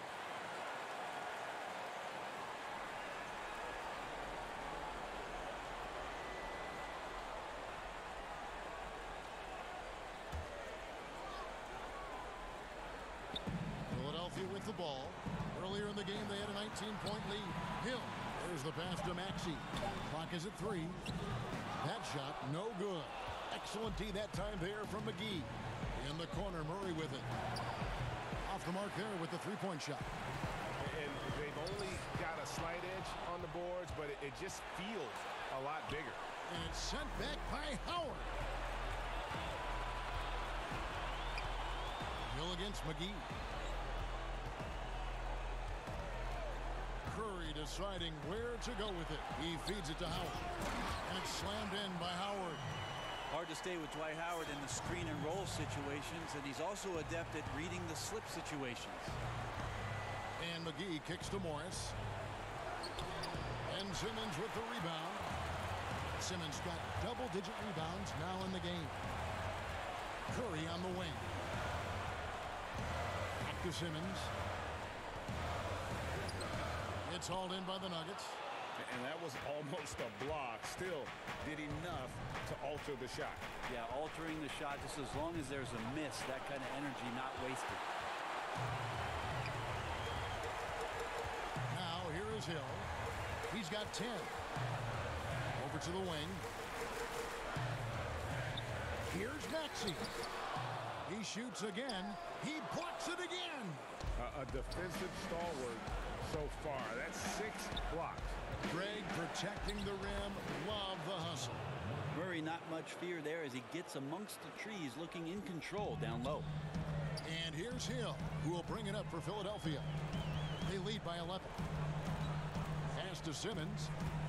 Philadelphia with the ball. Earlier in the game, they had a 19-point lead. Hill. There's the pass to Maxey. Clock is at 3. That shot, no good. Excellent D that time there from McGee. In the corner, Murray with it. Off the mark there with the three-point shot. And they've only got a slight edge on the boards, but it just feels a lot bigger. And it's sent back by Howard. Hill against McGee. Curry deciding where to go with it. He feeds it to Howard. And it's slammed in by Howard. Hard to stay with Dwight Howard in the screen and roll situations, and he's also adept at reading the slip situations. And McGee kicks to Morris. And Simmons with the rebound. Simmons got double-digit rebounds now in the game. Curry on the wing. Back to Simmons. It's hauled in by the Nuggets. And that was almost a block. Still did enough to alter the shot. Yeah, altering the shot just as long as there's a miss, that kind of energy not wasted. Now here is Hill. He's got 10. Over to the wing. Here's Maxey. He shoots again. He blocks it again. a defensive stalwart so far. That's 6 blocks. Greg protecting the rim. Love the hustle. Murray, not much fear there as he gets amongst the trees, looking in control down low. And here's Hill, who will bring it up for Philadelphia. They lead by 11. Pass to Simmons.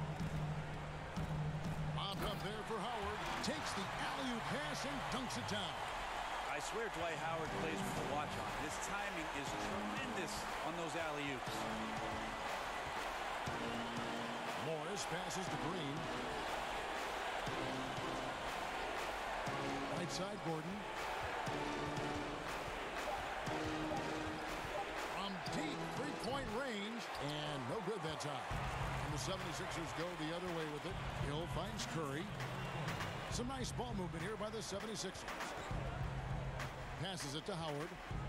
Bobbed up there for Howard. Takes the alley-oop pass and dunks it down. I swear Dwight Howard plays with the watch on. His timing is tremendous on those alley-oops. Morris passes to Green. Right side, Gordon. From deep three-point range, and no good that time. And the 76ers go the other way with it. Hill finds Curry. Some nice ball movement here by the 76ers. Passes it to Howard.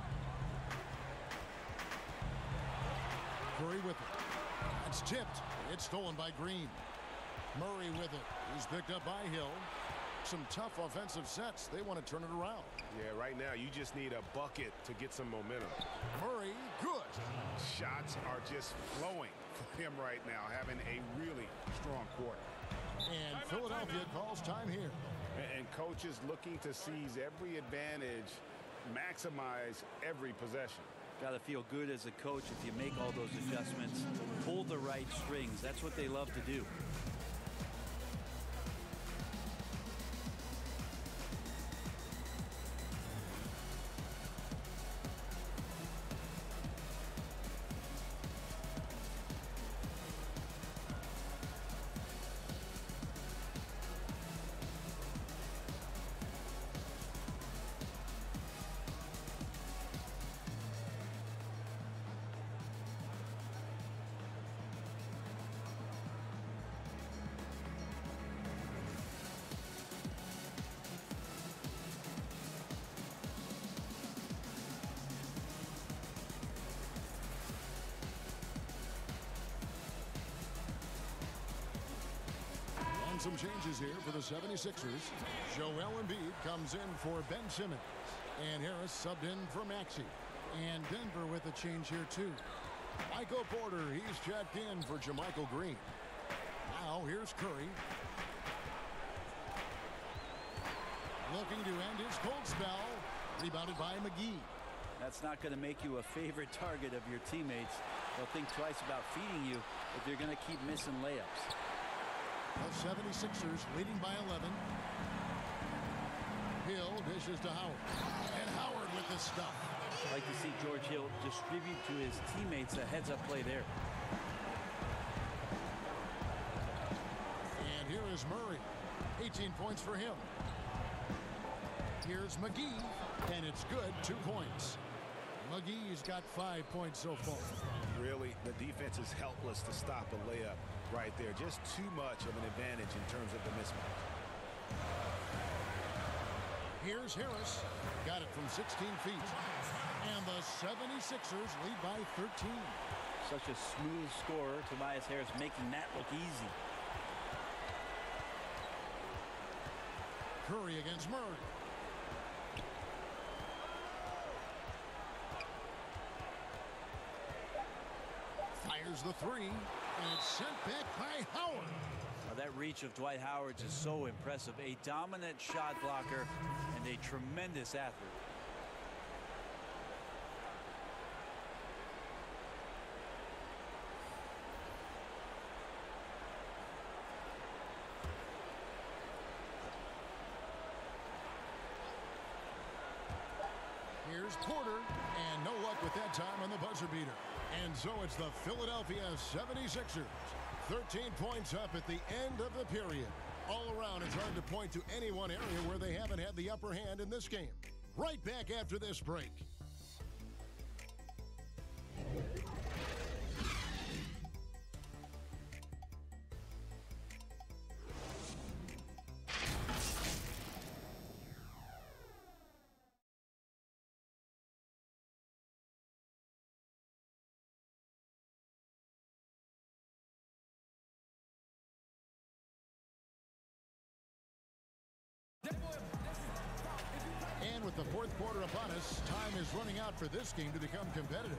Curry with it. It's tipped. It's stolen by Green. Murray with it. He's picked up by Hill. Some tough offensive sets. They want to turn it around. Yeah, right now you just need a bucket to get some momentum. Murray, good. Shots are just flowing for him right now, having a really strong quarter. And Philadelphia calls time here. And coach is looking to seize every advantage, maximize every possession. Got to feel good as a coach if you make all those adjustments. Pull the right strings. That's what they love to do. Some changes here for the 76ers. Joel Embiid comes in for Ben Simmons. And Harris subbed in for Maxey. And Denver with a change here too. Michael Porter, he's checked in for JaMychal Green. Now here's Curry. Looking to end his cold spell. Rebounded by McGee. That's not going to make you a favorite target of your teammates. They'll think twice about feeding you if you're going to keep missing layups. The 76ers leading by 11. Hill dishes to Howard. And Howard with the stuff. I'd like to see George Hill distribute to his teammates a heads-up play there. And here is Murray. 18 points for him. Here's McGee. And it's good. 2 points. McGee's got 5 points so far. Really, the defense is helpless to stop a layup right there. Just too much of an advantage in terms of the mismatch. Here's Harris. Got it from 16 feet. And the 76ers lead by 13. Such a smooth scorer. Tobias Harris making that look easy. Curry against Murray. Fires the three, and it's sent back by Howard. Now that reach of Dwight Howard is so impressive. A dominant shot blocker and a tremendous athlete. Here's Porter, and no luck with that time on the buzzer beater. And so it's the Philadelphia 76ers. 13 points up at the end of the period. All around, it's hard to point to any one area where they haven't had the upper hand in this game. Right back after this break. with the fourth quarter upon us, time is running out for this game to become competitive.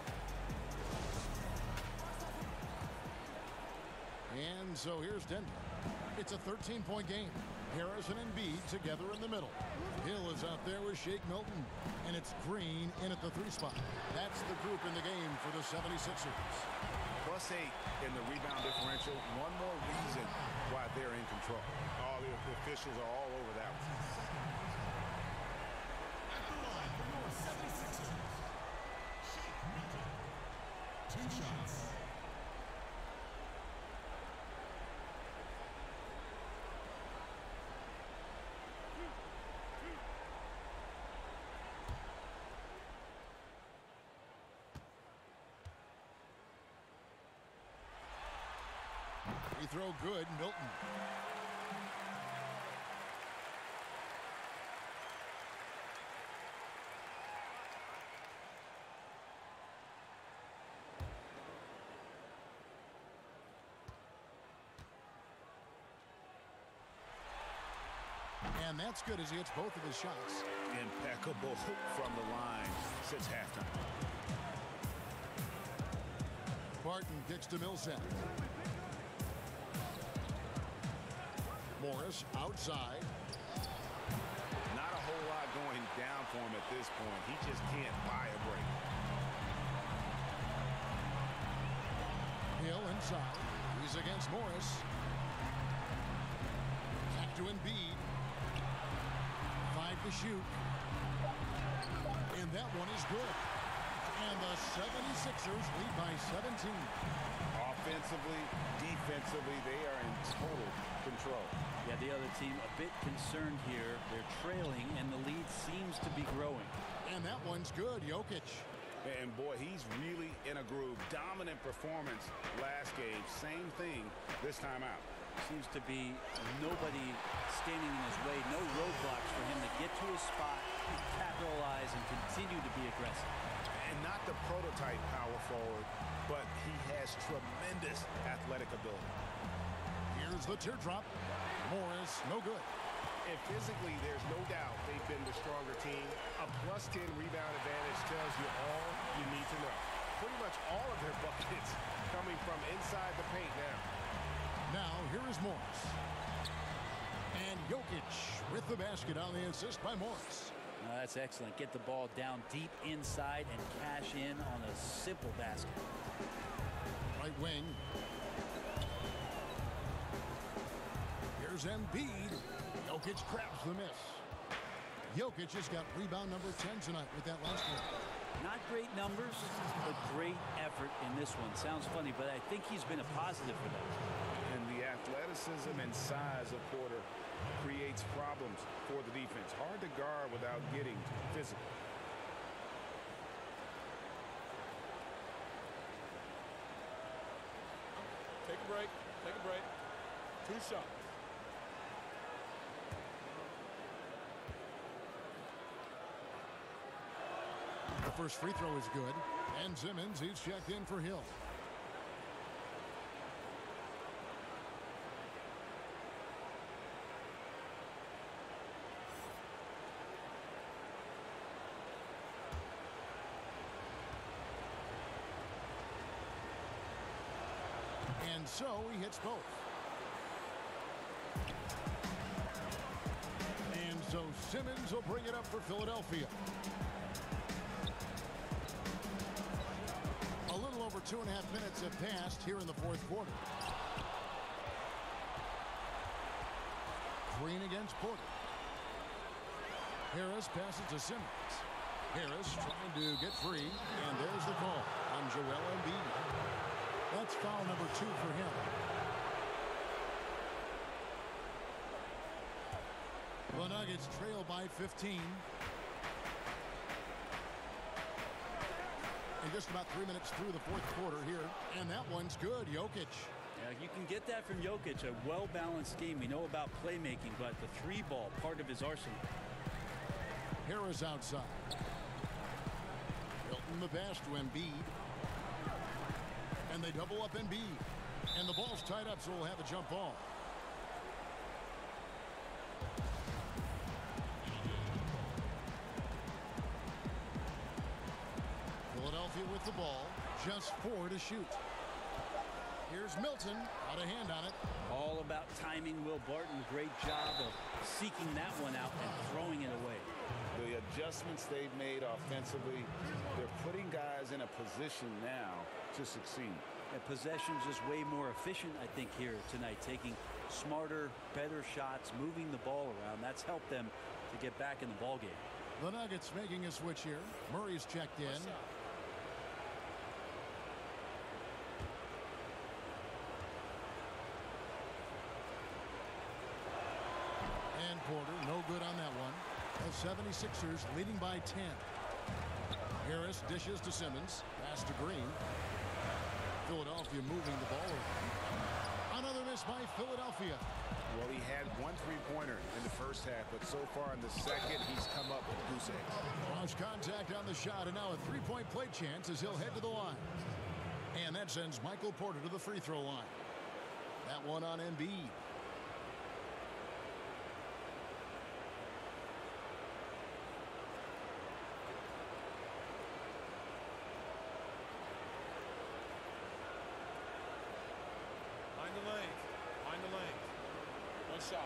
And so here's Denver. It's a 13-point game. Harris and Embiid together in the middle. Hill is out there with Shake Milton. And it's Green in at the 3 spot. That's the group in the game for the 76ers. +8 in the rebound differential. One more reason why they're in control. All the officials are all over that one. At the line for your 76ers, Shake Milton. 2 shots. Free throw good, Milton. And that's good as he hits both of his shots. Impeccable from the line since halftime. Barton kicks to Millsap. Morris outside. Not a whole lot going down for him at this point. He just can't buy a break. Hill inside. He's against Morris. Back to Embiid. 5 to shoot. And that one is good. And the 76ers lead by 17. Offensively, defensively, they are in total control. Yeah, the other team a bit concerned here. They're trailing, and the lead seems to be growing. And that one's good, Jokic. And boy, he's really in a groove. Dominant performance last game. Same thing this time out. Seems to be nobody standing in his way. No roadblocks for him to get to his spot, capitalize, and continue to be aggressive. And not the prototype power forward, but he has tremendous athletic ability. Here's the teardrop. Morris, no good. And physically, there's no doubt they've been the stronger team. A +10 rebound advantage tells you all you need to know. Pretty much all of their buckets coming from inside the paint now. Now, here is Morris. And Jokic with the basket on the assist by Morris. No, that's excellent. Get the ball down deep inside and cash in on a simple basket. Right wing. Here's Embiid. Jokic grabs the miss. Jokic has got rebound number 10 tonight with that last one. Not great numbers, but great effort in this one. Sounds funny, but I think he's been a positive for them. And the athleticism and size of Porter creates problems for the defense. Hard to guard without getting physical. Take a break. Take a break. 2 shots. The first free throw is good. And Simmons, he's checked in for Hill. And so he hits both. And so Simmons will bring it up for Philadelphia. A little over 2.5 minutes have passed here in the fourth quarter. Green against Porter. Harris passes to Simmons. Harris trying to get free, and there's the call on Joel Embiid. That's foul number 2 for him. The Nuggets trail by 15. And just about 3 minutes through the fourth quarter here. And that one's good, Jokic. Yeah, you can get that from Jokic, a well-balanced game. We know about playmaking, but the 3-ball, part of his arsenal. Harris outside. Milton the pass to Embiid. And they double up Embiid. And the ball's tied up, so we'll have a jump ball. Philadelphia with the ball. Just 4 to shoot. Here's Milton. Out of hand on it. All about timing, Will Barton. Great job of seeking that one out and throwing it away. The adjustments they've made offensively, they're putting guys in a position now to succeed. And possession's just way more efficient, I think, here tonight. Taking smarter, better shots, moving the ball around. That's helped them to get back in the ball game. The Nuggets making a switch here. Murray's checked in. And Porter, no good on that one. The 76ers leading by 10. Harris dishes to Simmons. Pass to Green. Philadelphia moving the ball around. Another miss by Philadelphia. Well, he had 1 3-pointer in the first half, but so far in the second, he's come up with goose eggs. Cross contact on the shot, and now a 3-point play chance as he'll head to the line. And that sends Michael Porter to the free throw line. That one on Embiid. Find the lane. Find the lane. One shot.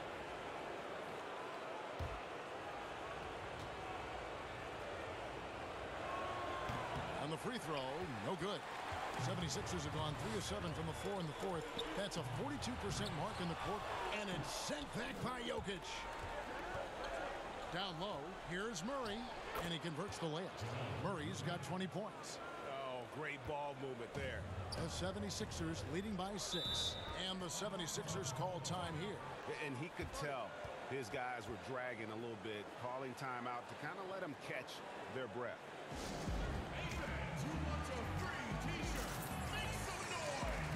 On the free throw, no good. 76ers have gone 3 of 7 from the floor in the fourth. That's a 42% mark in the court, and it's sent back by Jokic. Down low, here's Murray, and he converts the layup. Murray's got 20 points. Oh, great ball movement there. The 76ers leading by 6, and the 76ers call time here. And he could tell his guys were dragging a little bit, calling timeout to kind of let them catch their breath. Fans who want a free t-shirt, make some noise!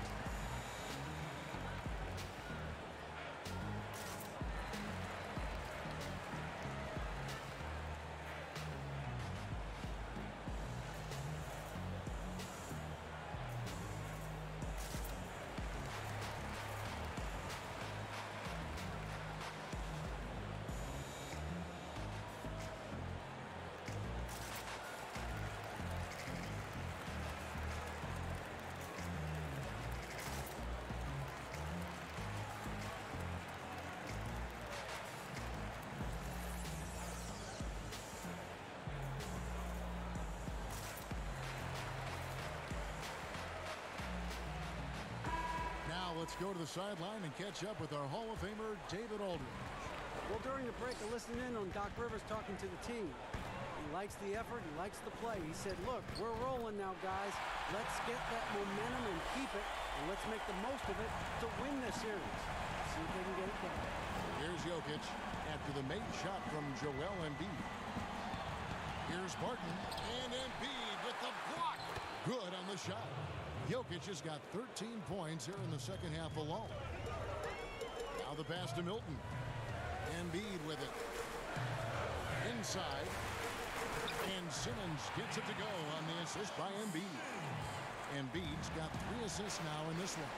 Let's go to the sideline and catch up with our Hall of Famer, David Aldridge. Well, during the break, I listened in on Doc Rivers talking to the team. He likes the effort. He likes the play. He said, look, we're rolling now, guys. Let's get that momentum and keep it, and let's make the most of it to win this series. See if they can get it done. Here's Jokic after the made shot from Joel Embiid. Here's Barton, and Embiid with the block. Good on the shot. Jokic has got 13 points here in the second half alone. Now the pass to Milton. Embiid with it. Inside. And Simmons gets it to go on the assist by Embiid. Embiid's got 3 assists now in this one.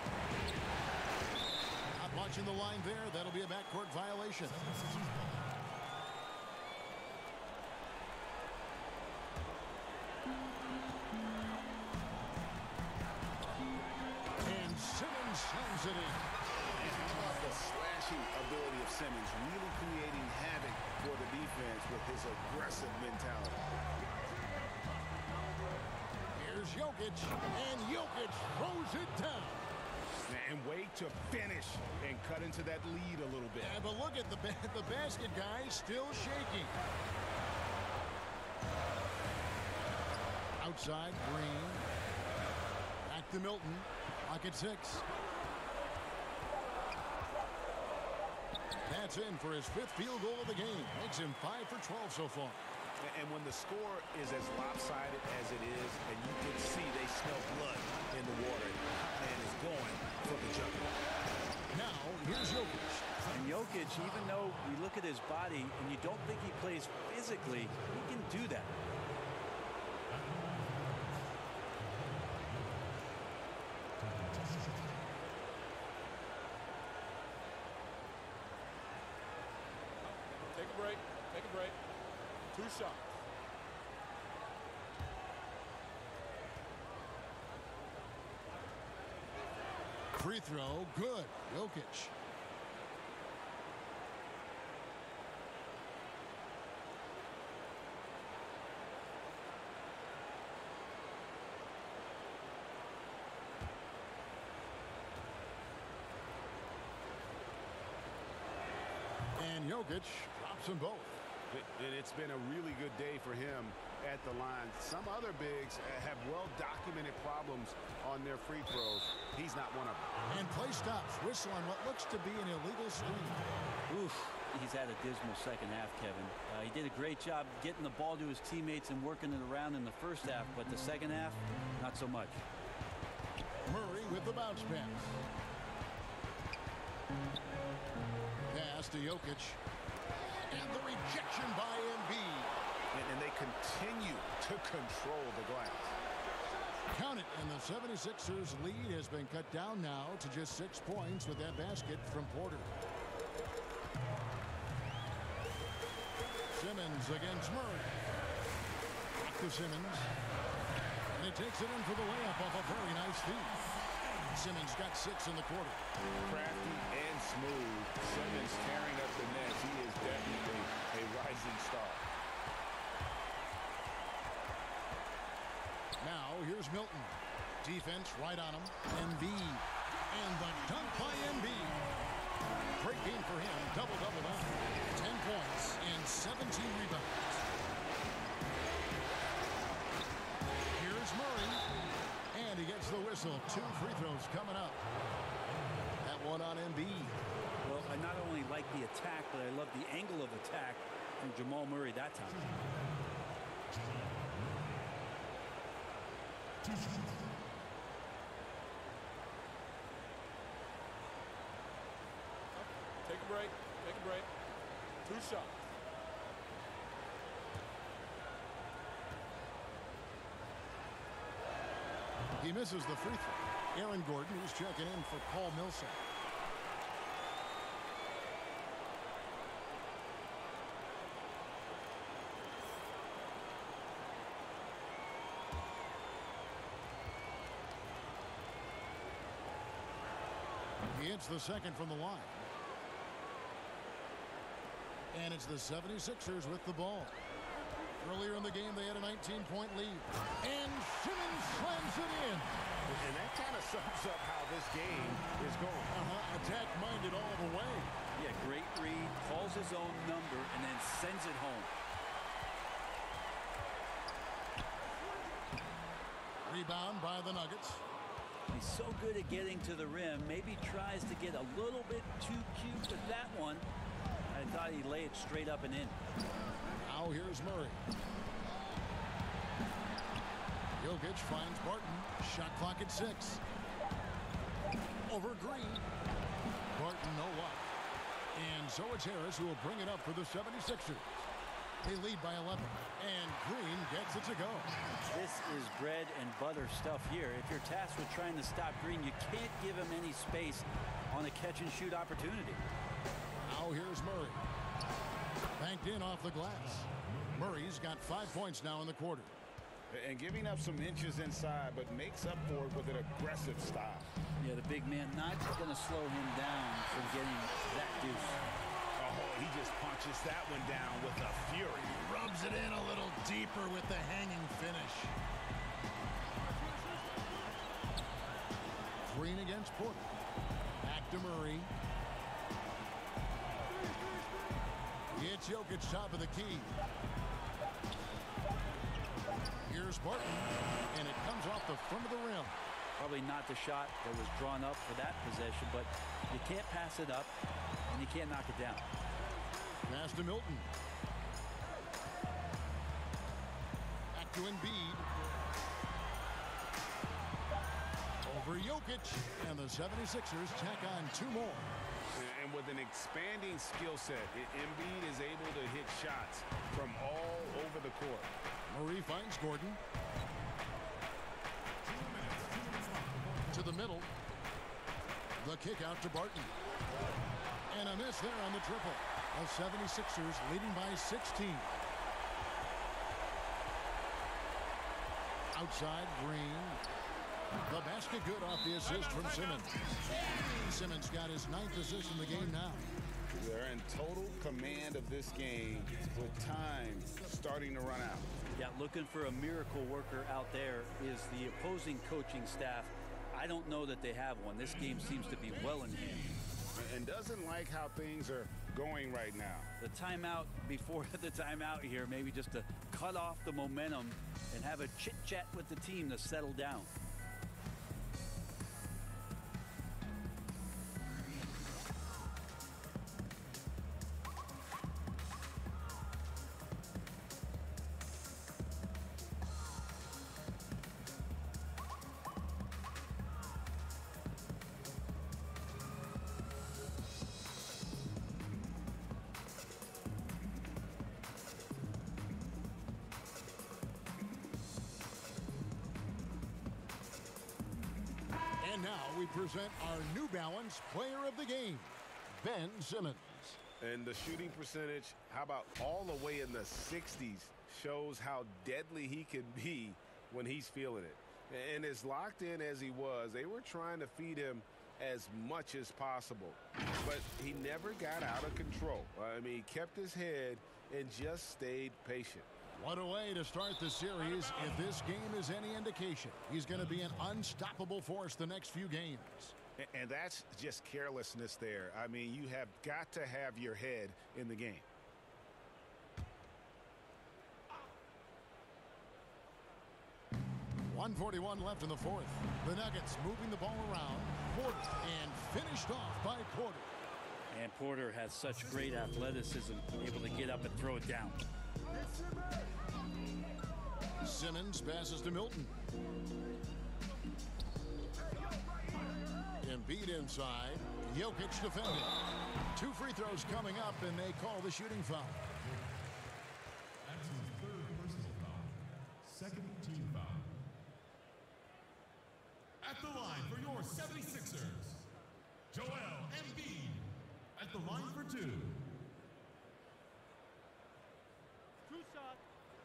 Not watching the line there. That'll be a backcourt violation. Simmons sends it in. And how about the slashing ability of Simmons, really creating havoc for the defense with his aggressive mentality. Here's Jokic, and Jokic throws it down. And wait to finish and cut into that lead a little bit. Yeah, but look at the basket guy still shaking. Outside, Green. Back to Milton. Pocket 6. That's in for his 5th field goal of the game. Makes him 5 for 12 so far. And when the score is as lopsided as it is, and you can see they smell blood in the water, and is going for the juggle. Now, here's Jokic. And Jokic, even though you look at his body and you don't think he plays physically, he can do that. Take a break. Take a break. 2 shots. Free throw, good. Jokic. And Jokic drops them both. And it's been a really good day for him at the line. Some other bigs have well-documented problems on their free throws. He's not one of them. And play stops. Whistle on what looks to be an illegal screen. Oof, he's had a dismal second half, Kevin. He did a great job getting the ball to his teammates and working it around in the first half, but the second half, not so much. Murray with the bounce pass. Pass to Jokic. And the rejection by Embiid. And they continue to control the glass. Count it, and the 76ers lead has been cut down now to just 6 points with that basket from Porter. Simmons against Murray. Back to Simmons. And he takes it in for the layup off a very nice feed. Simmons got 6 in the quarter. Crafty and smooth. Simmons tearing up the nets. He is definitely a rising star. Now, here's Milton. Defense right on him. Embiid. And the dunk by Embiid. Great game for him. Double-double now. 10 points and 17 rebounds. Here's Murray. And he gets the whistle. 2 free throws coming up. That one on Embiid. Well, I not only like the attack, but I love the angle of attack from Jamal Murray that time. Take a break. Take a break. 2 shots. He misses the free throw. Aaron Gordon, who's checking in for Paul Millsap. He hits the second from the line. And it's the 76ers with the ball. Earlier in the game, they had a 19-point lead. And Simmons slams it in. And that kind of sums up how this game is going. Attack-minded all the way. Yeah, great read. Calls his own number and then sends it home. Rebound by the Nuggets. He's so good at getting to the rim. Maybe tries to get a little bit too cute with that one. I thought he'd lay it straight up and in. Now here's Murray. Jokic finds Barton. Shot clock at 6. Over Green. Barton no luck. And so it's Harris who will bring it up for the 76ers. They lead by 11. And Green gets it to go. This is bread and butter stuff here. If you're tasked with trying to stop Green, you can't give him any space on a catch-and-shoot opportunity. Now here's Murray. Banked in off the glass. Murray's got 5 points now in the quarter. And giving up some inches inside, but makes up for it with an aggressive style. Yeah, the big man not going to slow him down from getting that deuce. Oh, he just punches that one down with a fury. Rubs it in a little deeper with the hanging finish. Green against Porter. Back to Murray. It's Jokic top of the key. Here's Barton, and it comes off the front of the rim. Probably not the shot that was drawn up for that possession, but you can't pass it up, and you can't knock it down. Pass to Milton. Back to Embiid. Over Jokic, and the 76ers tack on 2 more. And with an expanding skill set, Embiid is able to hit shots from all over the court. Murray finds Gordon. To the middle. The kick out to Barton. And a miss there on the triple. The 76ers leading by 16. Outside, Green. The basket good off the assist from Simmons. Simmons got his 9th assist in the game now. They're in total command of this game with time starting to run out. Yeah, looking for a miracle worker out there is the opposing coaching staff. I don't know that they have one. This game seems to be well in hand. And doesn't like how things are going right now. The timeout before the timeout here, maybe just to cut off the momentum and have a chit-chat with the team to settle down. And now we present our New Balance Player of the Game, Ben Simmons. And the shooting percentage, how about all the way in the 60s, shows how deadly he can be when he's feeling it. And as locked in as he was, they were trying to feed him as much as possible. But he never got out of control. I mean, he kept his head and just stayed patient. What a way to start the series. If this game is any indication, he's going to be an unstoppable force the next few games. And that's just carelessness there. I mean, you have got to have your head in the game. .141 left in the fourth. The Nuggets moving the ball around. Porter, and finished off by Porter. And Porter has such great athleticism, able to get up and throw it down. Simmons passes to Milton. Embiid inside. Jokic defending. 2 free throws coming up, and they call the shooting foul. That's his 3rd personal foul. 2nd team foul. At the line for your 76ers, Joel Embiid. At the line for 2. 2 shots.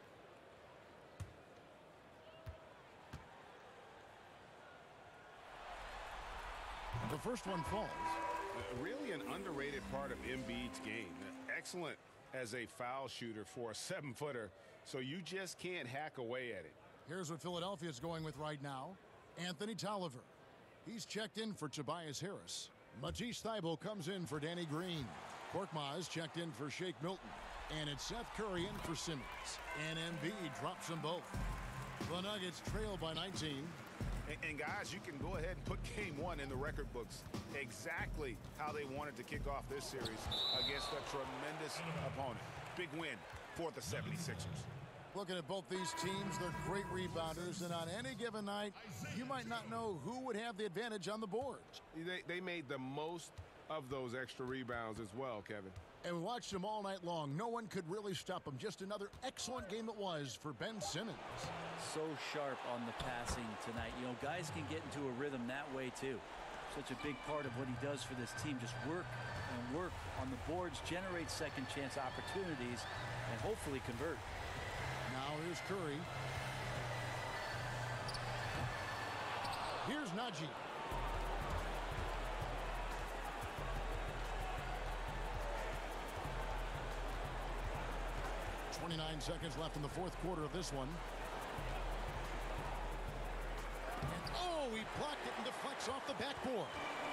The first one falls. Really an underrated part of Embiid's game. Excellent as a foul shooter for a 7-footer, so you just can't hack away at it. Here's what Philadelphia's going with right now. Anthony Tolliver. He's checked in for Tobias Harris. Matisse Thybulle comes in for Danny Green. Korkmaz checked in for Shake Milton. And it's Seth Curry in for Simmons. And Embiid drops them both. The Nuggets trail by 19. And guys, you can go ahead and put game 1 in the record books. Exactly how they wanted to kick off this series against a tremendous opponent. Big win for the 76ers. Looking at both these teams, they're great rebounders, and on any given night, you might not know who would have the advantage on the boards. They made the most of those extra rebounds as well, Kevin. And we watched them all night long. No one could really stop them. Just another excellent game it was for Ben Simmons. So sharp on the passing tonight. You know, guys can get into a rhythm that way too. Such a big part of what he does for this team. Just work and work on the boards, generate second chance opportunities, and hopefully convert. Now here's Curry. Here's Najee. .29 seconds left in the fourth quarter of this one. And oh, he blocked it and deflects off the backboard.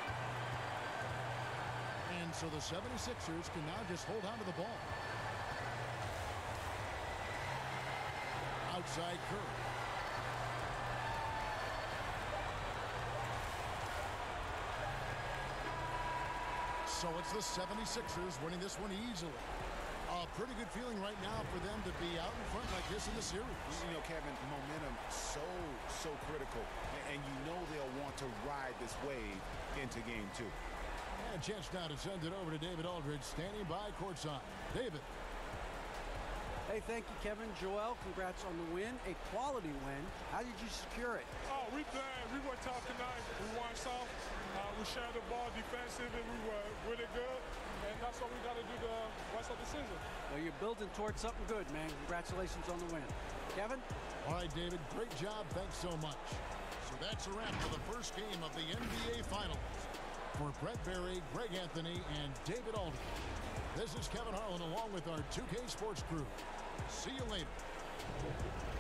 And so the 76ers can now just hold on to the ball. Outside Curry. So it's the 76ers winning this one easily. A pretty good feeling right now for them to be out in front like this in the series. You know, Kevin, momentum so critical. And you know they'll want to ride this wave into game 2. And a chance now to send it over to David Aldridge, standing by courtside. David. Hey, thank you, Kevin. Joel, congrats on the win. A quality win. How did you secure it? Oh, we played. We were tough tonight. We won soft. We shared the ball defensive, and we were really good. And that's what we got to do the rest of the season. Well, you're building towards something good, man. Congratulations on the win. Kevin? All right, David. Great job. Thanks so much. So that's a wrap for the first game of the NBA Finals. For Brett Berry, Greg Anthony, and David Aldridge, this is Kevin Harlan along with our 2K Sports crew. See you later.